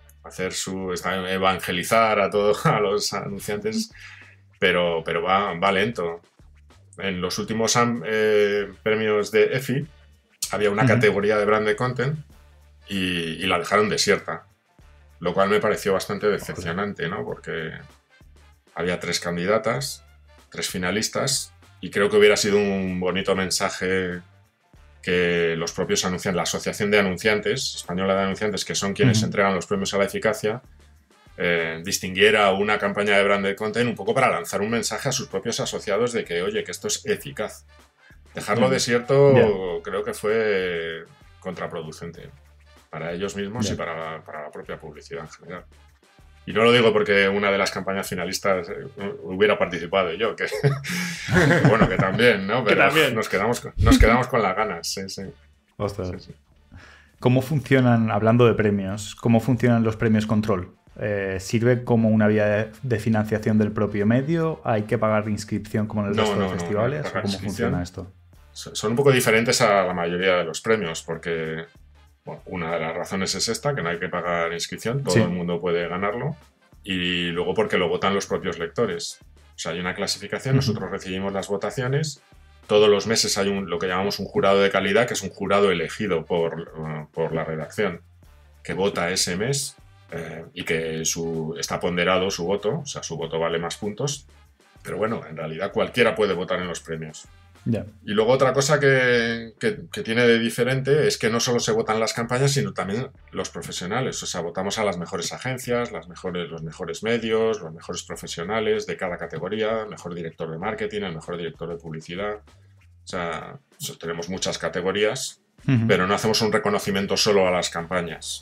evangelizar a los anunciantes, pero va lento. En los últimos premios de EFI había una categoría de branded content y la dejaron desierta, lo cual me pareció bastante decepcionante, ¿no? Porque había 3 candidatas, 3 finalistas, y creo que hubiera sido un bonito mensaje que los propios anunciantes, la Asociación de Anunciantes, Española de Anunciantes, que son quienes entregan los premios a la eficacia, distinguiera una campaña de branded content un poco para lanzar un mensaje a sus propios asociados de que, oye, que esto es eficaz. Dejarlo desierto creo que fue contraproducente para ellos mismos y para la propia publicidad en general. Y no lo digo porque una de las campañas finalistas hubiera participado yo, que bueno, que también, ¿no? Pero también. nos quedamos con las ganas, sí. Ostras. Sí. ¿Cómo funcionan, hablando de premios, cómo funcionan los premios Control? ¿Sirve como una vía de financiación del propio medio? ¿Hay que pagar inscripción como en el resto de festivales? no hay que ¿O pagar cómo inscripción. funciona esto? Son un poco diferentes a la mayoría de los premios, porque bueno, una de las razones es esta, que no hay que pagar inscripción, todo el mundo puede ganarlo, y luego porque lo votan los propios lectores. O sea, hay una clasificación, nosotros recibimos las votaciones, todos los meses hay lo que llamamos un jurado de calidad, que es un jurado elegido por la redacción, que vota ese mes y que está ponderado su voto, o sea, su voto vale más puntos, pero bueno, en realidad cualquiera puede votar en los premios. Ya. Y luego otra cosa que tiene de diferente es que no solo se votan las campañas, sino también los profesionales. O sea, votamos a las mejores agencias, los mejores medios, los mejores profesionales de cada categoría, el mejor director de marketing, el mejor director de publicidad. O sea, tenemos muchas categorías, pero no hacemos un reconocimiento solo a las campañas.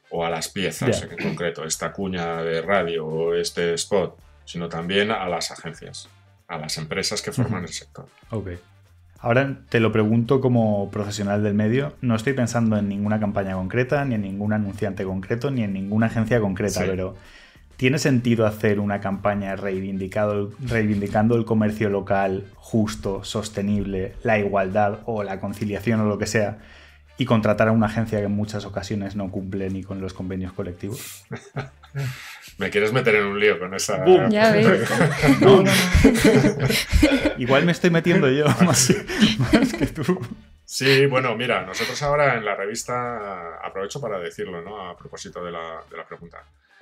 o a las piezas en concreto, esta cuña de radio o este spot, sino también a las agencias, a las empresas que forman el sector. Ok. Ahora te lo pregunto como profesional del medio. No estoy pensando en ninguna campaña concreta, ni en ningún anunciante concreto, ni en ninguna agencia concreta, pero ¿tiene sentido hacer una campaña reivindicando el comercio local justo, sostenible, la igualdad o la conciliación o lo que sea, y contratar a una agencia que en muchas ocasiones no cumple ni con los convenios colectivos? Me quieres meter en un lío con esa... ¡Bum! Ya ves. No. Igual me estoy metiendo yo más que tú. Sí, bueno, mira, nosotros ahora en la revista, aprovecho para decirlo, ¿no? A propósito de la pregunta.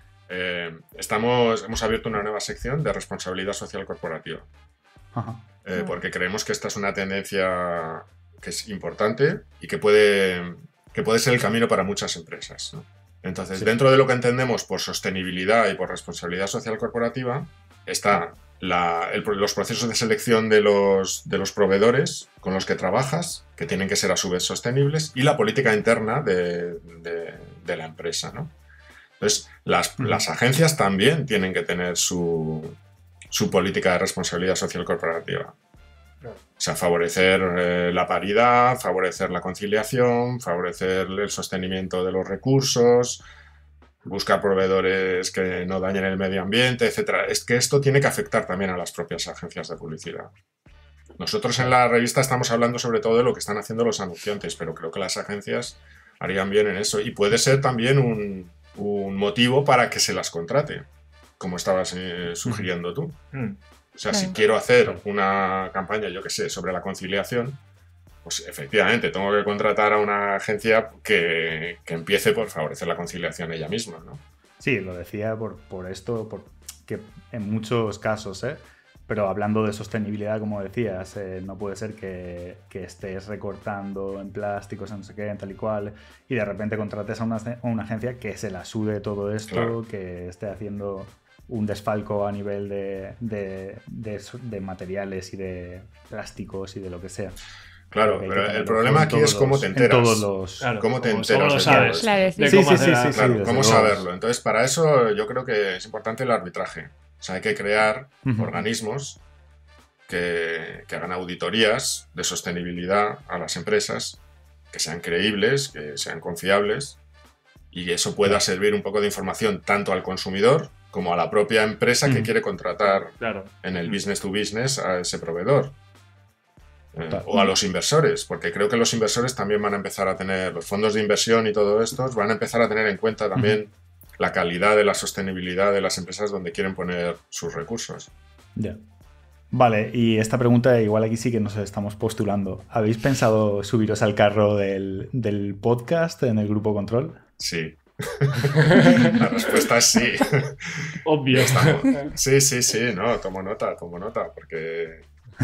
Hemos abierto una nueva sección de responsabilidad social corporativa. Ajá. Porque creemos que esta es una tendencia que es importante y que puede ser el camino para muchas empresas, ¿no? Entonces, dentro de lo que entendemos por sostenibilidad y por responsabilidad social corporativa, está los procesos de selección de los proveedores con los que trabajas, que tienen que ser a su vez sostenibles, y la política interna de la empresa, ¿no? Entonces, las agencias también tienen que tener su política de responsabilidad social corporativa. O sea, favorecer la paridad, favorecer la conciliación, favorecer el sostenimiento de los recursos, buscar proveedores que no dañen el medio ambiente, etc. Es que esto tiene que afectar también a las propias agencias de publicidad. Nosotros en la revista estamos hablando sobre todo de lo que están haciendo los anunciantes, pero creo que las agencias harían bien en eso. Y puede ser también un motivo para que se las contrate, como estabas sugiriendo tú. O sea, si quiero hacer una campaña, yo qué sé, sobre la conciliación, pues efectivamente tengo que contratar a una agencia que empiece por favorecer la conciliación ella misma, ¿no? Sí, lo decía por esto, porque en muchos casos, pero hablando de sostenibilidad, como decías, no puede ser que estés recortando en plásticos, en no sé qué, en tal y cual, y de repente contrates a una agencia que se la sude todo esto, claro, que esté haciendo un desfalco a nivel de materiales y de plásticos y de lo que sea. Claro, pero el problema aquí es cómo te enteras. Claro, ¿Cómo te enteras? ¿Cómo lo sabes? Claro, sí. Claro, ¿cómo saberlo? Entonces, para eso yo creo que es importante el arbitraje. O sea, hay que crear organismos que hagan auditorías de sostenibilidad a las empresas, que sean creíbles, que sean confiables, y eso pueda servir un poco de información tanto al consumidor como a la propia empresa que quiere contratar en el business to business a ese proveedor. O a los inversores, porque creo que los inversores también van a empezar a tener, los fondos de inversión y todo esto, van a empezar a tener en cuenta también la calidad de la sostenibilidad de las empresas donde quieren poner sus recursos. Ya. Vale, y esta pregunta igual aquí sí que nos estamos postulando. ¿Habéis pensado subiros al carro del podcast en el Grupo Control? Sí. La respuesta es sí. Obvio. Sí, no, tomo nota, porque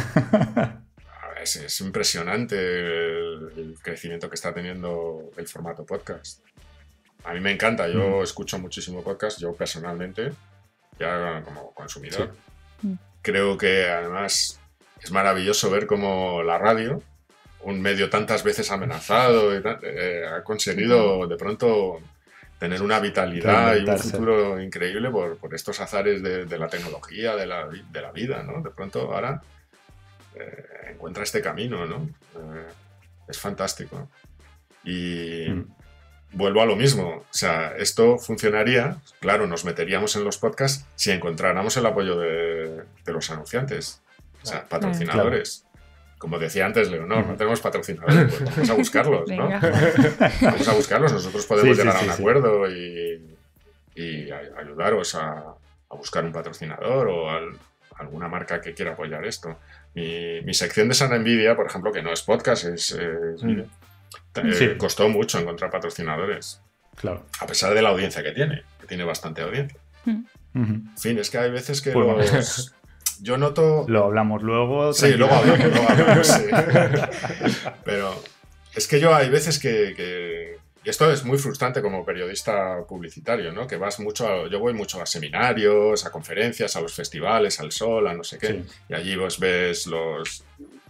es impresionante el crecimiento que está teniendo el formato podcast. A mí me encanta, yo escucho muchísimo podcast, yo personalmente, ya como consumidor. Sí. Creo que además es maravilloso ver cómo la radio, un medio tantas veces amenazado, ha conseguido de pronto tener una vitalidad y un futuro increíble por estos azares de la tecnología, de la vida, ¿no? De pronto ahora encuentra este camino, ¿no? Es fantástico. Y vuelvo a lo mismo, o sea, esto funcionaría, claro, nos meteríamos en los podcasts si encontráramos el apoyo de los anunciantes, o sea, patrocinadores. Como decía antes Leonor, no tenemos patrocinadores, pues vamos a buscarlos, ¿no? Vamos a buscarlos, nosotros podemos llegar a un acuerdo y ayudaros a buscar un patrocinador o alguna marca que quiera apoyar esto. Mi sección de Sana Envidia, por ejemplo, que no es podcast, es vídeo, costó mucho encontrar patrocinadores. Claro. A pesar de la audiencia que tiene bastante audiencia. En fin, es que hay veces que yo noto... Lo hablamos luego. Sí, luego hablamos, sí. Pero es que hay veces que... Y esto es muy frustrante como periodista publicitario, ¿no? Que yo voy mucho a seminarios, a conferencias, a los festivales, al Sol, a no sé qué. Sí. Y allí vos ves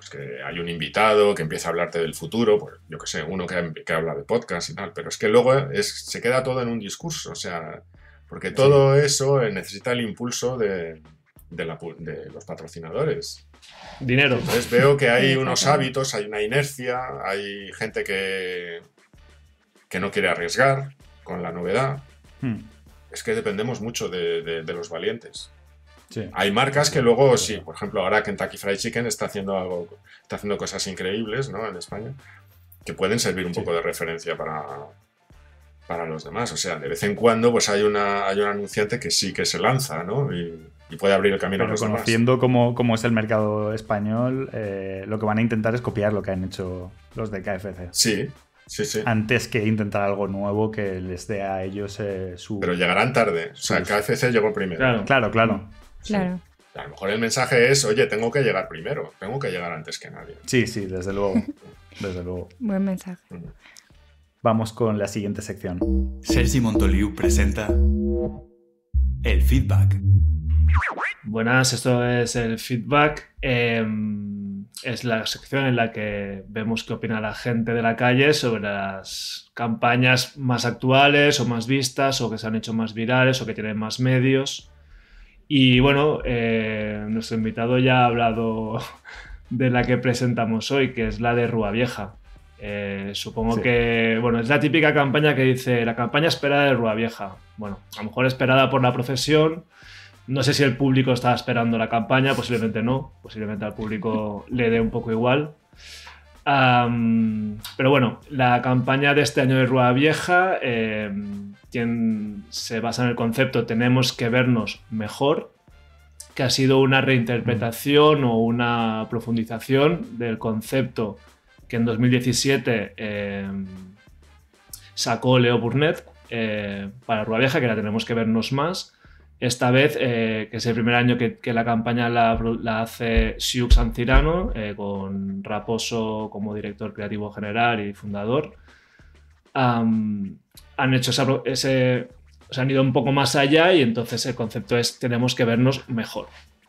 pues que hay un invitado que empieza a hablarte del futuro, pues yo qué sé, uno que habla de podcast y tal, pero es que luego se queda todo en un discurso, o sea, porque todo eso necesita el impulso de los patrocinadores. Dinero. Entonces veo que hay Sí, unos exactamente. hábitos, hay una inercia, hay gente que no quiere arriesgar con la novedad. Es que dependemos mucho de los valientes. Sí. Hay marcas que luego, sí, por ejemplo, ahora Kentucky Fried Chicken está haciendo cosas increíbles, ¿no? En España, que pueden servir un poco de referencia para los demás. O sea, de vez en cuando pues hay un anunciante que sí que se lanza, ¿no? Y puede abrir el camino a Pero los demás. conociendo cómo es el mercado español, lo que van a intentar es copiar lo que han hecho los de KFC. Sí, sí, sí. Antes que intentar algo nuevo que les dé a ellos su... Pero llegarán tarde. O sea, KFC llegó primero. Claro. Claro. Sí. Claro. A lo mejor el mensaje es, oye, tengo que llegar primero, tengo que llegar antes que nadie. Sí, desde luego. Desde luego. Buen mensaje. Vamos con la siguiente sección. Sergi Montoliu presenta el feedback. Buenas, esto es el feedback. Es la sección en la que vemos qué opina la gente de la calle sobre las campañas más actuales o más vistas o que se han hecho más virales o que tienen más medios. Y bueno, nuestro invitado ya ha hablado de la que presentamos hoy, que es la de Rúa Vieja. Supongo Sí. que, bueno, es la típica campaña que dice la campaña esperada de Rúa Vieja. Bueno, a lo mejor esperada por la profesión. No sé si el público estaba esperando la campaña, posiblemente no. Posiblemente al público le dé un poco igual. Pero bueno, la campaña de este año de Rúa Vieja se basa en el concepto tenemos que vernos mejor, que ha sido una reinterpretación o una profundización del concepto que en 2017 sacó Leo Burnett para Rúa Vieja, que era tenemos que vernos más. Esta vez, que es el primer año que la campaña la hace Siux Ancirano, con Raposo como director creativo general y fundador. Han hecho han ido un poco más allá y entonces el concepto es tenemos que vernos mejor.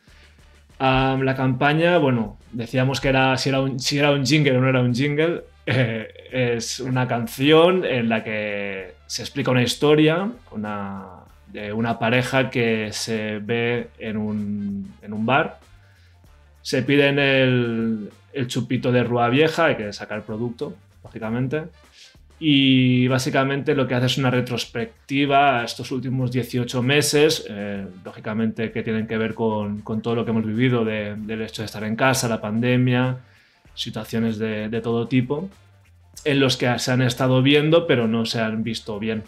La campaña, bueno, decíamos que si era un jingle o no era un jingle. Es una canción en la que se explica una historia, de una pareja que se ve en un bar. Se piden el chupito de Rúa Vieja, hay que sacar el producto, lógicamente. Y básicamente lo que hace es una retrospectiva a estos últimos 18 meses, lógicamente que tienen que ver con todo lo que hemos vivido del hecho de estar en casa, la pandemia, situaciones de todo tipo, en los que se han estado viendo pero no se han visto bien.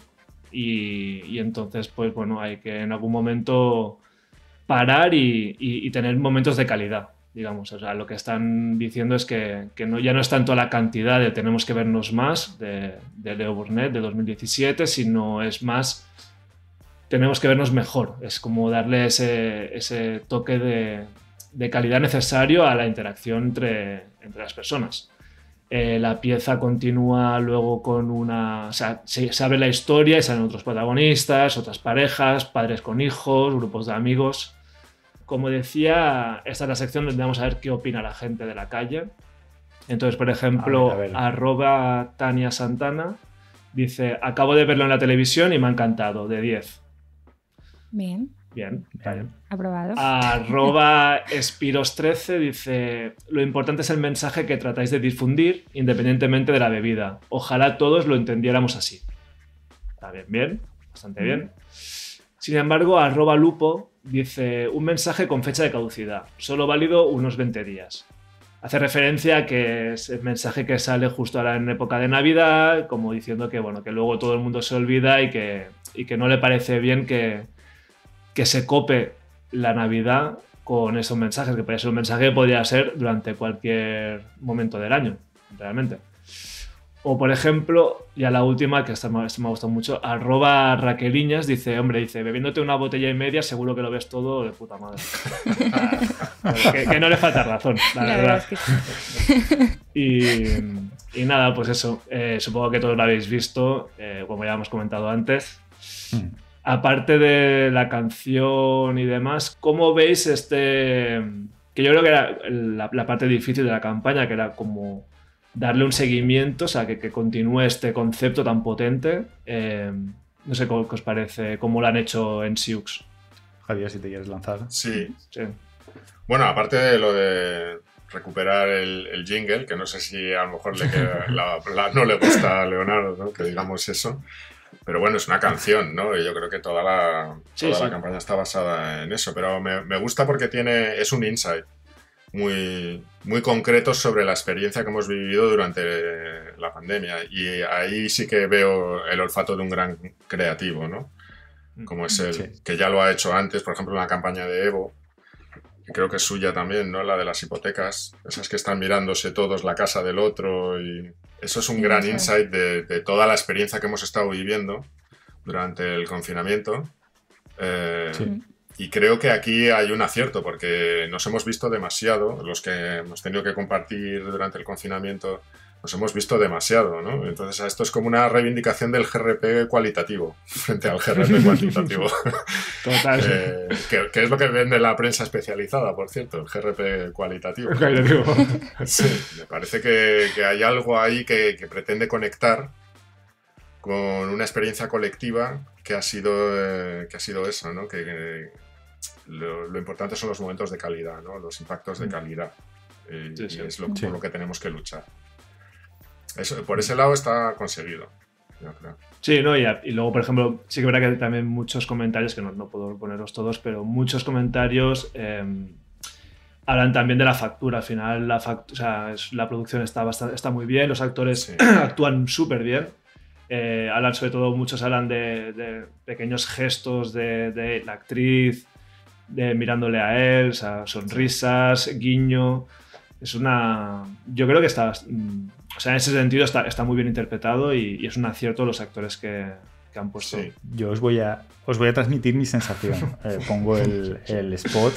Y entonces, pues bueno, hay que en algún momento parar y tener momentos de calidad, digamos. O sea, lo que están diciendo es que ya no es tanto la cantidad de tenemos que vernos más de Leo Burnett de 2017, sino es más tenemos que vernos mejor. Es como darle ese toque de calidad necesario a la interacción entre las personas. La pieza continúa luego con o sea, se abre la historia y salen otros protagonistas, otras parejas, padres con hijos, grupos de amigos. Como decía, esta es la sección donde vamos a ver qué opina la gente de la calle. Entonces, por ejemplo, A ver. @Tania Santana dice: acabo de verlo en la televisión y me ha encantado, de 10. Bien, Bien, está bien. aprobado. @Espiros13 dice: lo importante es el mensaje que tratáis de difundir independientemente de la bebida. Ojalá todos lo entendiéramos así. Está bien, bastante bien. Sin embargo, @Lupo dice: un mensaje con fecha de caducidad, solo válido unos 20 días. Hace referencia a que es el mensaje que sale justo ahora en época de Navidad, como diciendo que, bueno, que luego todo el mundo se olvida y que no le parece bien que se cope la Navidad con esos mensajes, que podría ser un mensaje que podría ser durante cualquier momento del año, realmente. O, por ejemplo, ya la última, que esta me ha gustado mucho, @Raqueliñas dice: bebiéndote una botella y media seguro que lo ves todo de puta madre. que no le falta razón, la verdad. Es que sí. Y nada, pues eso, supongo que todos lo habéis visto, como ya hemos comentado antes. Aparte de la canción y demás, ¿cómo veis este que yo creo que era la parte difícil de la campaña, que era como darle un seguimiento, o sea, que continúe este concepto tan potente. No sé qué os parece, cómo lo han hecho en Siux. Javier, si te quieres lanzar. Sí. Sí. Bueno, aparte de lo de recuperar el jingle, que no sé si a lo mejor no le gusta a Leonardo, ¿no? Que digamos eso. Pero bueno, es una canción, ¿no? Y yo creo que toda la campaña está basada en eso. Pero me gusta porque es un insight muy, muy concreto sobre la experiencia que hemos vivido durante la pandemia. Y ahí sí que veo el olfato de un gran creativo, ¿no? Como es él, que ya lo ha hecho antes, por ejemplo, en la campaña de Evo, que creo que es suya también, ¿no? La de las hipotecas, esas que están mirándose todos la casa del otro, y eso es un gran insight de toda la experiencia que hemos estado viviendo durante el confinamiento. Y creo que aquí hay un acierto, porque nos hemos visto demasiado, los que hemos tenido que compartir durante el confinamiento, nos hemos visto demasiado, ¿no? Entonces esto es como una reivindicación del GRP cualitativo frente al GRP cuantitativo. Total. Que es lo que vende la prensa especializada, por cierto, el GRP cualitativo. Sí, me parece que hay algo ahí que pretende conectar con una experiencia colectiva que ha sido eso, ¿no? Que lo importante son los momentos de calidad, ¿no? Los impactos de calidad. Y es por lo que tenemos que luchar. Eso, por ese lado está conseguido, yo creo. Sí, ¿no? Y luego, por ejemplo, sí que es verdad que también muchos comentarios, que no puedo ponerlos todos, pero muchos comentarios hablan también de la factura. Al final, la producción está muy bien, los actores actúan súper bien. Hablan sobre todo, muchos hablan de pequeños gestos de la actriz, de mirándole a él, o sea, sonrisas, guiño. Yo creo que está... O sea, en ese sentido está muy bien interpretado y es un acierto los actores que han puesto. Sí. Yo os voy a transmitir mi sensación. Pongo el spot,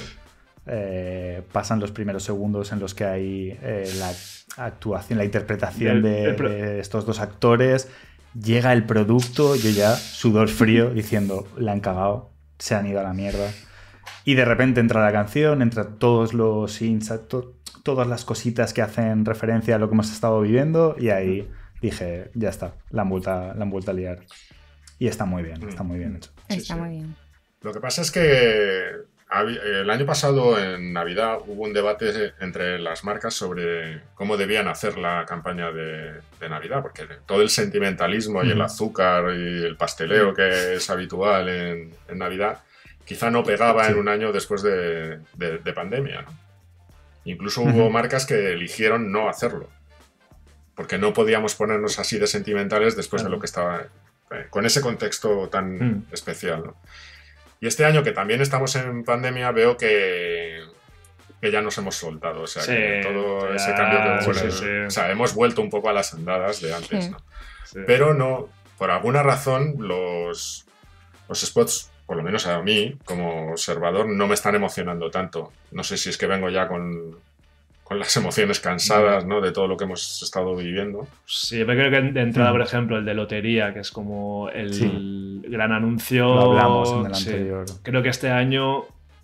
pasan los primeros segundos en los que hay la actuación, la interpretación de estos dos actores, llega el producto, yo ya sudor frío diciendo, la han cagado, se han ido a la mierda. Y de repente entra la canción, entra todos los insights, todas las cositas que hacen referencia a lo que hemos estado viviendo, y ahí dije, ya está, la han vuelto a liar. Y está muy bien hecho. Está muy bien. Lo que pasa es que el año pasado, en Navidad, hubo un debate entre las marcas sobre cómo debían hacer la campaña de Navidad, porque todo el sentimentalismo y el azúcar y el pasteleo que es habitual en Navidad quizá no pegaba en un año después de pandemia, ¿no? Incluso hubo marcas que eligieron no hacerlo, porque no podíamos ponernos así de sentimentales después de lo que estaba, con ese contexto tan especial, ¿no? Y este año, que también estamos en pandemia, veo que ya nos hemos soltado, o sea, que todo ese cambio que hubo o sea, hemos vuelto un poco a las andadas de antes, ¿no? Sí. Pero no, por alguna razón, los spots, por lo menos a mí, como observador, no me están emocionando tanto. No sé si es que vengo ya con las emociones cansadas, ¿no? De todo lo que hemos estado viviendo. Sí, yo creo que de entrada, por ejemplo, el de lotería, que es como el gran anuncio. Lo hablamos en el anterior. Creo que este año...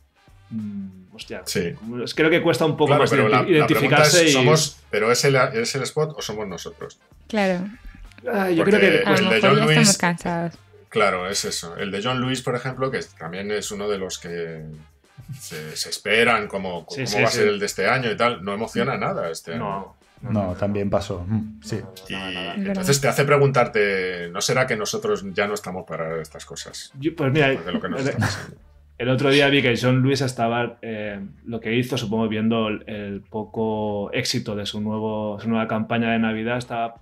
hostia, creo que cuesta un poco más identificarse. ¿Pero es el spot o somos nosotros? Claro. Yo creo que... A lo mejor ya estamos cansados. Claro, es eso. El de John Lewis, por ejemplo, que también es uno de los que se esperan cómo va a ser el de este año y tal, no emociona nada este año. No, también pasó. Sí. Y entonces te hace preguntarte, ¿no será que nosotros ya no estamos para estas cosas? Pues mira, de lo que nos está pasando. El otro día vi que John Lewis estaba, lo que hizo, supongo, viendo el poco éxito de su nueva campaña de Navidad, estaba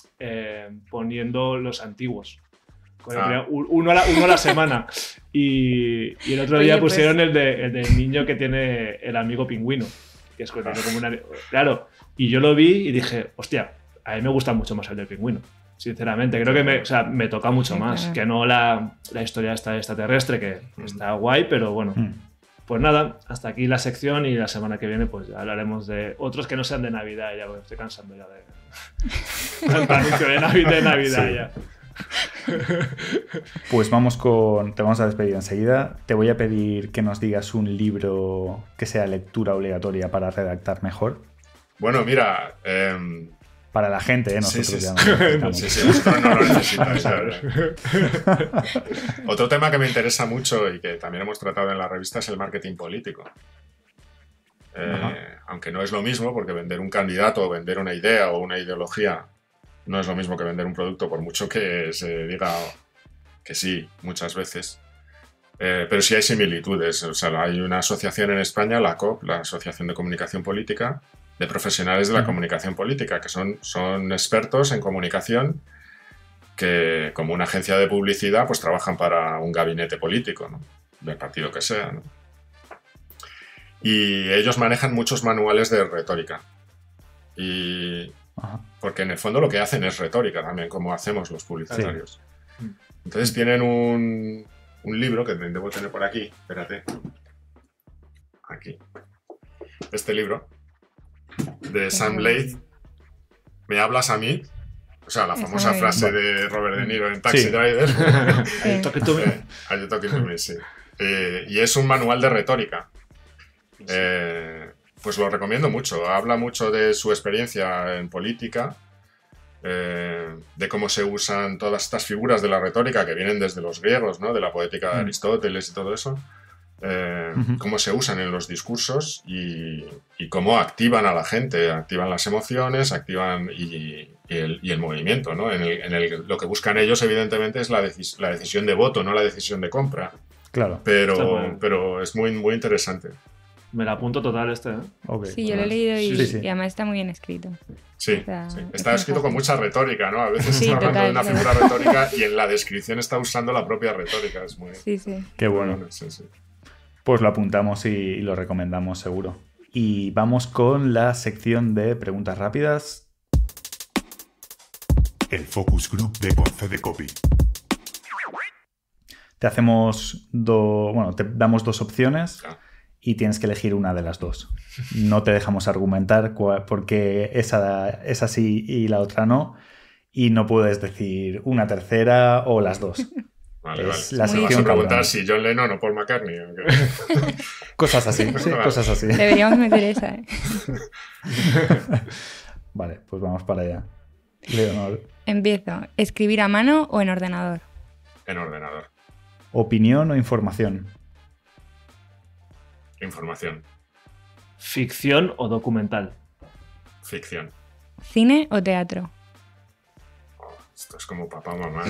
poniendo los antiguos. Uno a la semana. Y el otro día pusieron el del niño que tiene el amigo pingüino, que es como claro, y yo lo vi y dije, hostia, a mí me gusta mucho más el del pingüino, sinceramente. Creo que me toca mucho más que no la historia esta extraterrestre, que está guay, pero bueno. Pues nada, hasta aquí la sección, y la semana que viene pues ya hablaremos de otros que no sean de Navidad. Ya, porque estoy cansando ya de tanto anuncio de Navidad ya. Pues te vamos a despedir enseguida. Te voy a pedir que nos digas un libro que sea lectura obligatoria para redactar mejor. Bueno, mira, Para la gente, nosotros sí, ya sí. no necesitamos. Sí, vosotros no lo necesitáis, la verdad. Otro tema que me interesa mucho y que también hemos tratado en la revista es el marketing político. Aunque no es lo mismo, porque vender un candidato o vender una idea o una ideología no es lo mismo que vender un producto, por mucho que se diga que sí muchas veces. Pero sí hay similitudes. O sea, hay una asociación en España, la COP, la Asociación de Comunicación Política, de profesionales de la comunicación política, que son expertos en comunicación que, como una agencia de publicidad, pues trabajan para un gabinete político, ¿no? Del partido que sea, ¿no? Y ellos manejan muchos manuales de retórica. Porque en el fondo lo que hacen es retórica también, como hacemos los publicitarios. Sí. Entonces tienen un libro que debo tener por aquí. Espérate. Aquí. Este libro de Sam Laith, ¿me hablas a mí? O sea, la famosa frase de Robert De Niro en Taxi Driver. Are you talking to me? Are you talking to me, sí. Y es un manual de retórica. Pues lo recomiendo mucho. Habla mucho de su experiencia en política, de cómo se usan todas estas figuras de la retórica que vienen desde los griegos, ¿no? De la poética de Aristóteles y todo eso. Cómo se usan en los discursos y cómo activan a la gente, activan las emociones, activan y el movimiento, ¿no? Lo que buscan ellos, evidentemente, es la decisión de voto, no la decisión de compra. Claro. Pero es muy, muy interesante. Me la apunto total ¿eh? Okay. Sí, yo lo he leído y además está muy bien escrito. Sí, o sea, sí. Está escrito con mucha retórica, ¿no? A veces sí, está hablando total, de una figura retórica y en la descripción está usando la propia retórica. Es muy... Sí. Qué bueno. Sí. Pues lo apuntamos y lo recomendamos seguro. Y vamos con la sección de preguntas rápidas. El Focus Group de Concede Copy. Te damos dos opciones y tienes que elegir una de las dos. No te dejamos argumentar porque esa sí y la otra no. Y no puedes decir una tercera o las dos. Vale. La Me vas a preguntar si John Lennon o Paul McCartney. Cosas así, sí, Vale. cosas así. Deberíamos meter esa, Vale, pues vamos para allá. Leonor. Empiezo. ¿Escribir a mano o en ordenador? En ordenador. ¿Opinión o información? Información. ¿Ficción o documental? Ficción. ¿Cine o teatro? Esto es como papá o mamá.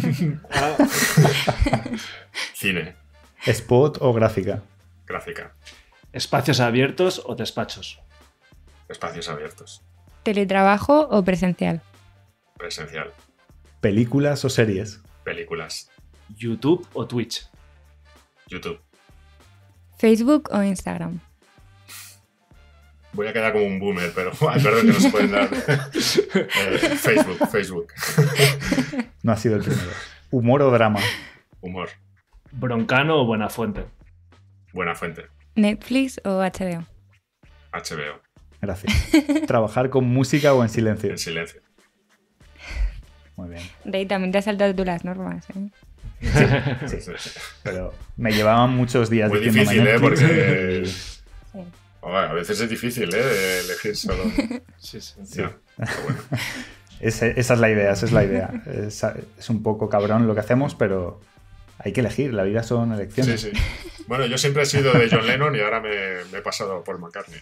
Cine. ¿Spot o gráfica? Gráfica. ¿Espacios abiertos o despachos? Espacios abiertos. ¿Teletrabajo o presencial? Presencial. ¿Películas o series? Películas. ¿YouTube o Twitch? YouTube. ¿Facebook o Instagram? Voy a quedar como un boomer, pero perdón que nos pueden dar. Facebook. No ha sido el primero. ¿Humor o drama? Humor. ¿Broncano o Buenafuente? Buena fuente. ¿Netflix o HBO? HBO. Gracias. ¿Trabajar con música o en silencio? En silencio. Muy bien. Rey, también te has saltado tú las normas, ¿eh? Sí. Pero me llevaban muchos días Muy diciéndome difícil, Netflix porque Sí. a veces es difícil, de elegir solo. Sí. Ya, pero bueno. esa es la idea, Es un poco cabrón lo que hacemos, pero hay que elegir. La vida son elecciones. Sí. Bueno, yo siempre he sido de John Lennon y ahora me he pasado a Paul McCartney.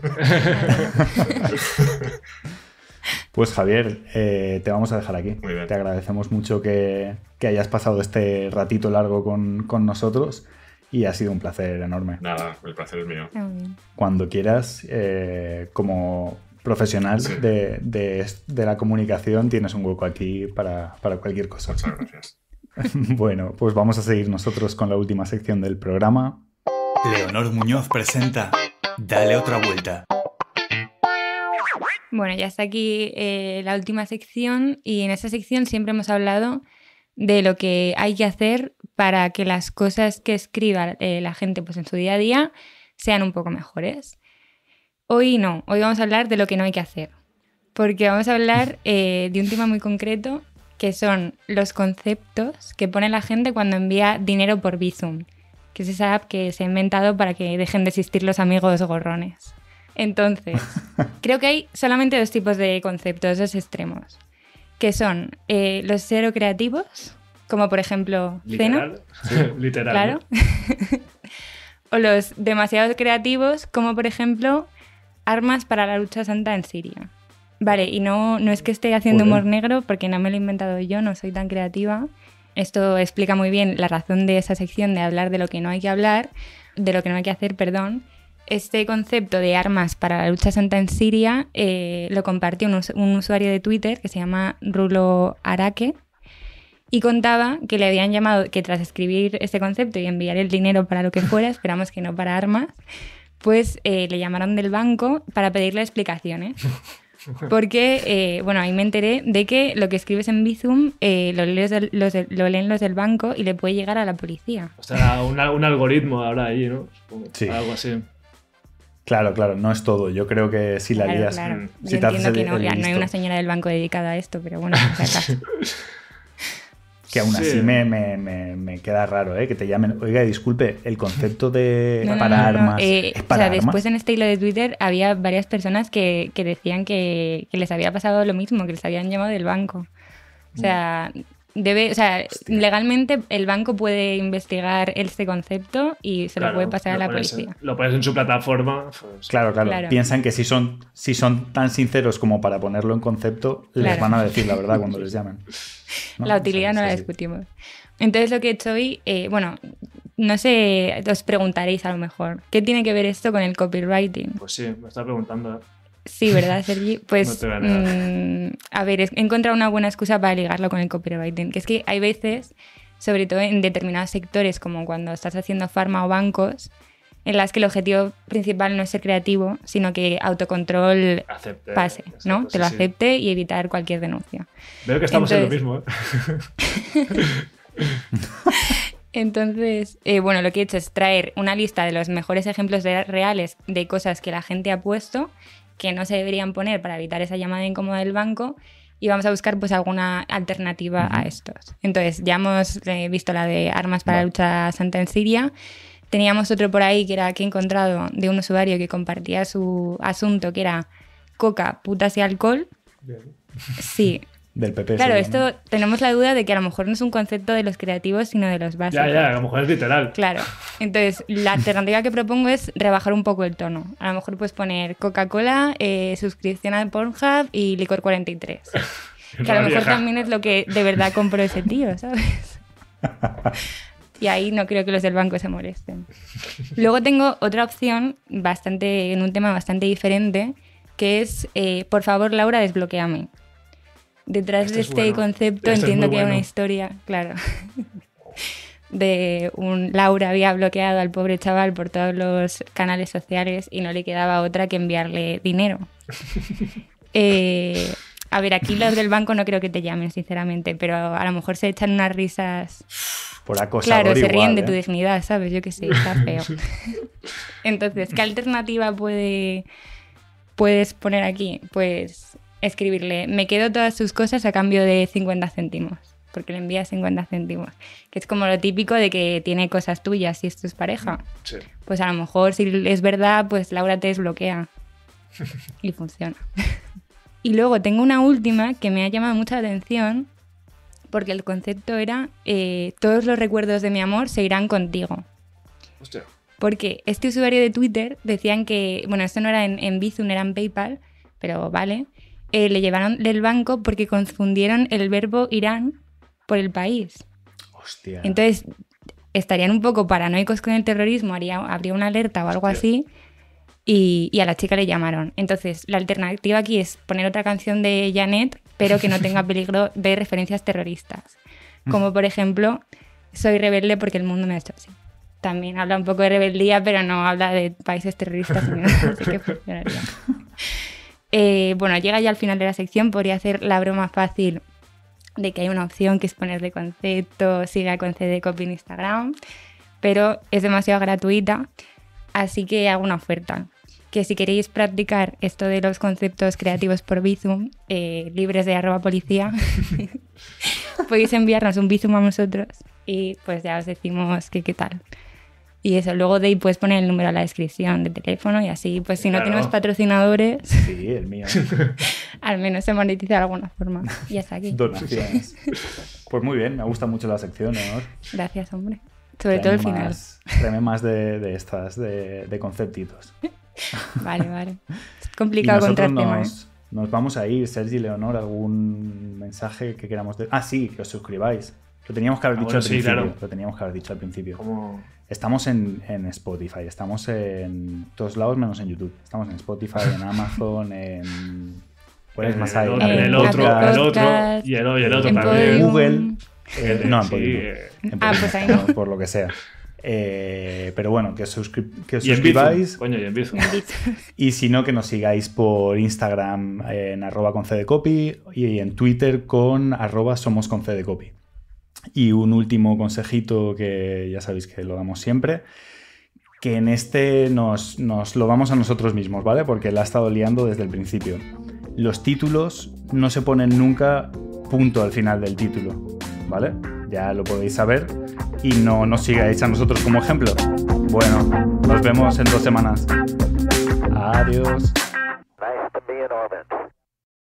Pues Javier, te vamos a dejar aquí. Muy bien. Te agradecemos mucho que hayas pasado este ratito largo con nosotros y ha sido un placer enorme. Nada, el placer es mío. Está muy bien. Cuando quieras, como profesional Sí. de la comunicación, tienes un hueco aquí para cualquier cosa. Muchas gracias. Bueno, pues vamos a seguir nosotros con la última sección del programa. Leonor Muñoz presenta Dale otra vuelta. Bueno, ya está aquí la última sección y en esta sección siempre hemos hablado de lo que hay que hacer para que las cosas que escriba la gente pues, en su día a día sean un poco mejores. Hoy vamos a hablar de lo que no hay que hacer, porque vamos a hablar de un tema muy concreto que son los conceptos que pone la gente cuando envía dinero por Bizum, que es esa app que se ha inventado para que dejen de existir los amigos gorrones. Entonces, creo que hay solamente dos tipos de conceptos, dos extremos, que son los cero creativos, como por ejemplo cena, Literal. claro, ¿no? o los demasiado creativos, como por ejemplo armas para la lucha santa en Siria. Vale, y no es que esté haciendo Joder. humor negro, porque no me lo he inventado yo, no soy tan creativa. Esto explica muy bien la razón de esa sección de hablar de lo que no hay que hablar, de lo que no hay que hacer, perdón. Este concepto de armas para la lucha santa en Siria lo compartió un usuario de Twitter que se llama Rulo Araque y contaba que le habían llamado, que tras escribir este concepto y enviar el dinero para lo que fuera, esperamos que no para armas, pues le llamaron del banco para pedirle explicaciones. Porque, bueno, ahí me enteré de que lo que escribes en Bizum lo leen los del banco y le puede llegar a la policía. O sea, un algoritmo ahora ahí, ¿no? Supongo. Sí. Algo así. Claro, no es todo. Yo creo que si la Claro, lías... claro. Si Yo te haces entiendo que el no, ya no hay listo. una señora del banco dedicada a esto, pero bueno, por si acaso. Que aún Sí. así me queda raro, ¿eh? Que te llamen. Oiga, disculpe, el concepto de No, no, para no, no. armas ¿Es es para armas. después en este hilo de Twitter había varias personas que decían que les había pasado lo mismo, que les habían llamado del banco. O sea, legalmente el banco puede investigar este concepto y se lo Claro, puede pasar a la pones policía. lo pones en su plataforma. Pues, Claro. Claro. Piensan que si son tan sinceros como para ponerlo en concepto, les Claro. van a decir la verdad cuando les llamen. ¿No? La utilidad O sea, no la es así. discutimos. Entonces lo que he hecho hoy, bueno, no sé, os preguntaréis a lo mejor, ¿qué tiene que ver esto con el copywriting? pues sí, me estaba preguntando. ¿eh? Sí, ¿verdad, Sergi? No Pues, te voy a negar. a ver, he encontrado una buena excusa para ligarlo con el copywriting, que es que hay veces, sobre todo en determinados sectores, como cuando estás haciendo farma o bancos, en las que el objetivo principal no es ser creativo, sino que autocontrol Acepte. pase, ¿no? Te lo Sí, sí. acepte y evitar cualquier denuncia. Veo que estamos en lo Entonces- mismo, ¿eh? Entonces, bueno, lo que he hecho es traer una lista de los mejores ejemplos reales de cosas que la gente ha puesto que no se deberían poner para evitar esa llamada incómoda del banco y vamos a buscar pues alguna alternativa a estos. Entonces, ya hemos visto la de armas para la lucha santa en Siria. Teníamos otro por ahí que era que he encontrado de un usuario que compartía su asunto, que era coca, putas y alcohol. Sí. Del PP. Claro, seguro, ¿no? esto tenemos la duda de que a lo mejor no es un concepto de los creativos, sino de los básicos. Ya, a lo mejor es literal. Claro. Entonces, la alternativa que propongo es rebajar un poco el tono. A lo mejor puedes poner Coca-Cola, suscripción a Pornhub y licor 43. Que a lo mejor Vieja. también es lo que de verdad compró ese tío, ¿sabes? Y ahí no creo que los del banco se molesten. Luego tengo otra opción en un tema bastante diferente, que es, por favor, Laura, desbloquéame. Detrás Este de es este bueno. concepto Este es entiendo muy que hay una bueno. historia, claro, de un Laura había bloqueado al pobre chaval por todos los canales sociales y no le quedaba otra que enviarle dinero. A ver, aquí los del banco no creo que te llamen, sinceramente, pero a lo mejor se echan unas risas. Por acosador Claro, se ríen igual, de ¿eh? tu dignidad, ¿sabes? Yo qué sé, está feo. Entonces, ¿qué alternativa puedes poner aquí? Pues escribirle, me quedo todas sus cosas a cambio de 50 céntimos, porque le envías 50 céntimos, que es como lo típico de que tiene cosas tuyas si es tu pareja. Sí. Pues a lo mejor, si es verdad, pues Laura te desbloquea y funciona. Y luego tengo una última que me ha llamado mucha atención, porque el concepto era todos los recuerdos de mi amor se irán contigo. Hostia. Porque este usuario de Twitter decían que, bueno, esto no era en Bizum, era en PayPal, pero vale, le llevaron del banco porque confundieron el verbo Irán por el país. Hostia. Entonces, estarían un poco paranoicos con el terrorismo, habría una alerta o algo así, y a la chica le llamaron. Entonces, la alternativa aquí es poner otra canción de Janet, pero que no tenga peligro de referencias terroristas. Como por ejemplo, soy rebelde porque el mundo me ha hecho así. También habla un poco de rebeldía, pero no habla de países terroristas, ni nada, así que funcionaría. Bueno, llega ya al final de la sección, podría hacer la broma fácil de que hay una opción que es ponerle concepto, siga con CD Copy en Instagram, pero es demasiado gratuita, así que hago una oferta. que si queréis practicar esto de los conceptos creativos por Bizum, libres de @policía, podéis enviarnos un Bizum a nosotros y pues ya os decimos qué tal. Y eso, luego de ahí puedes poner el número a la descripción de teléfono y así, pues si no tenemos patrocinadores, Sí, el mío. al menos se monetiza de alguna forma. Y hasta aquí. Donaciones. Pues muy bien, me gusta mucho la sección, Leonor. Gracias, hombre. Sobre todo el final. Tráeme más de estas, de conceptitos. Vale. Es Y complicado nosotros encontrar tema, nos vamos a ir, Sergi, Leonor, ¿algún mensaje que queramos decir? Ah, sí, que os suscribáis. Lo teníamos que haber dicho al principio. Claro. Lo teníamos que haber dicho al principio. ¿Cómo? Estamos en Spotify, estamos en todos lados menos en YouTube. Estamos en Spotify, en Amazon, en... ¿Cuál es más ahí? El otro y el otro en también. Podium. Google. No, en Sí, Podium. En Podium, pues ahí no. por lo que sea. Pero bueno, que os Y en suscribáis. Bizum. Coño, y en Bizum. Y si no, que nos sigáis por Instagram en @concedecopy y en Twitter con @somosconcedecopy. Y un último consejito que ya sabéis que lo damos siempre, que en este nos lo damos a nosotros mismos, ¿vale? Porque la ha estado liando desde el principio. Los títulos no se ponen nunca punto al final del título, ¿vale? Ya lo podéis saber y no nos sigáis a nosotros como ejemplo. Bueno, nos vemos en 2 semanas. Adiós.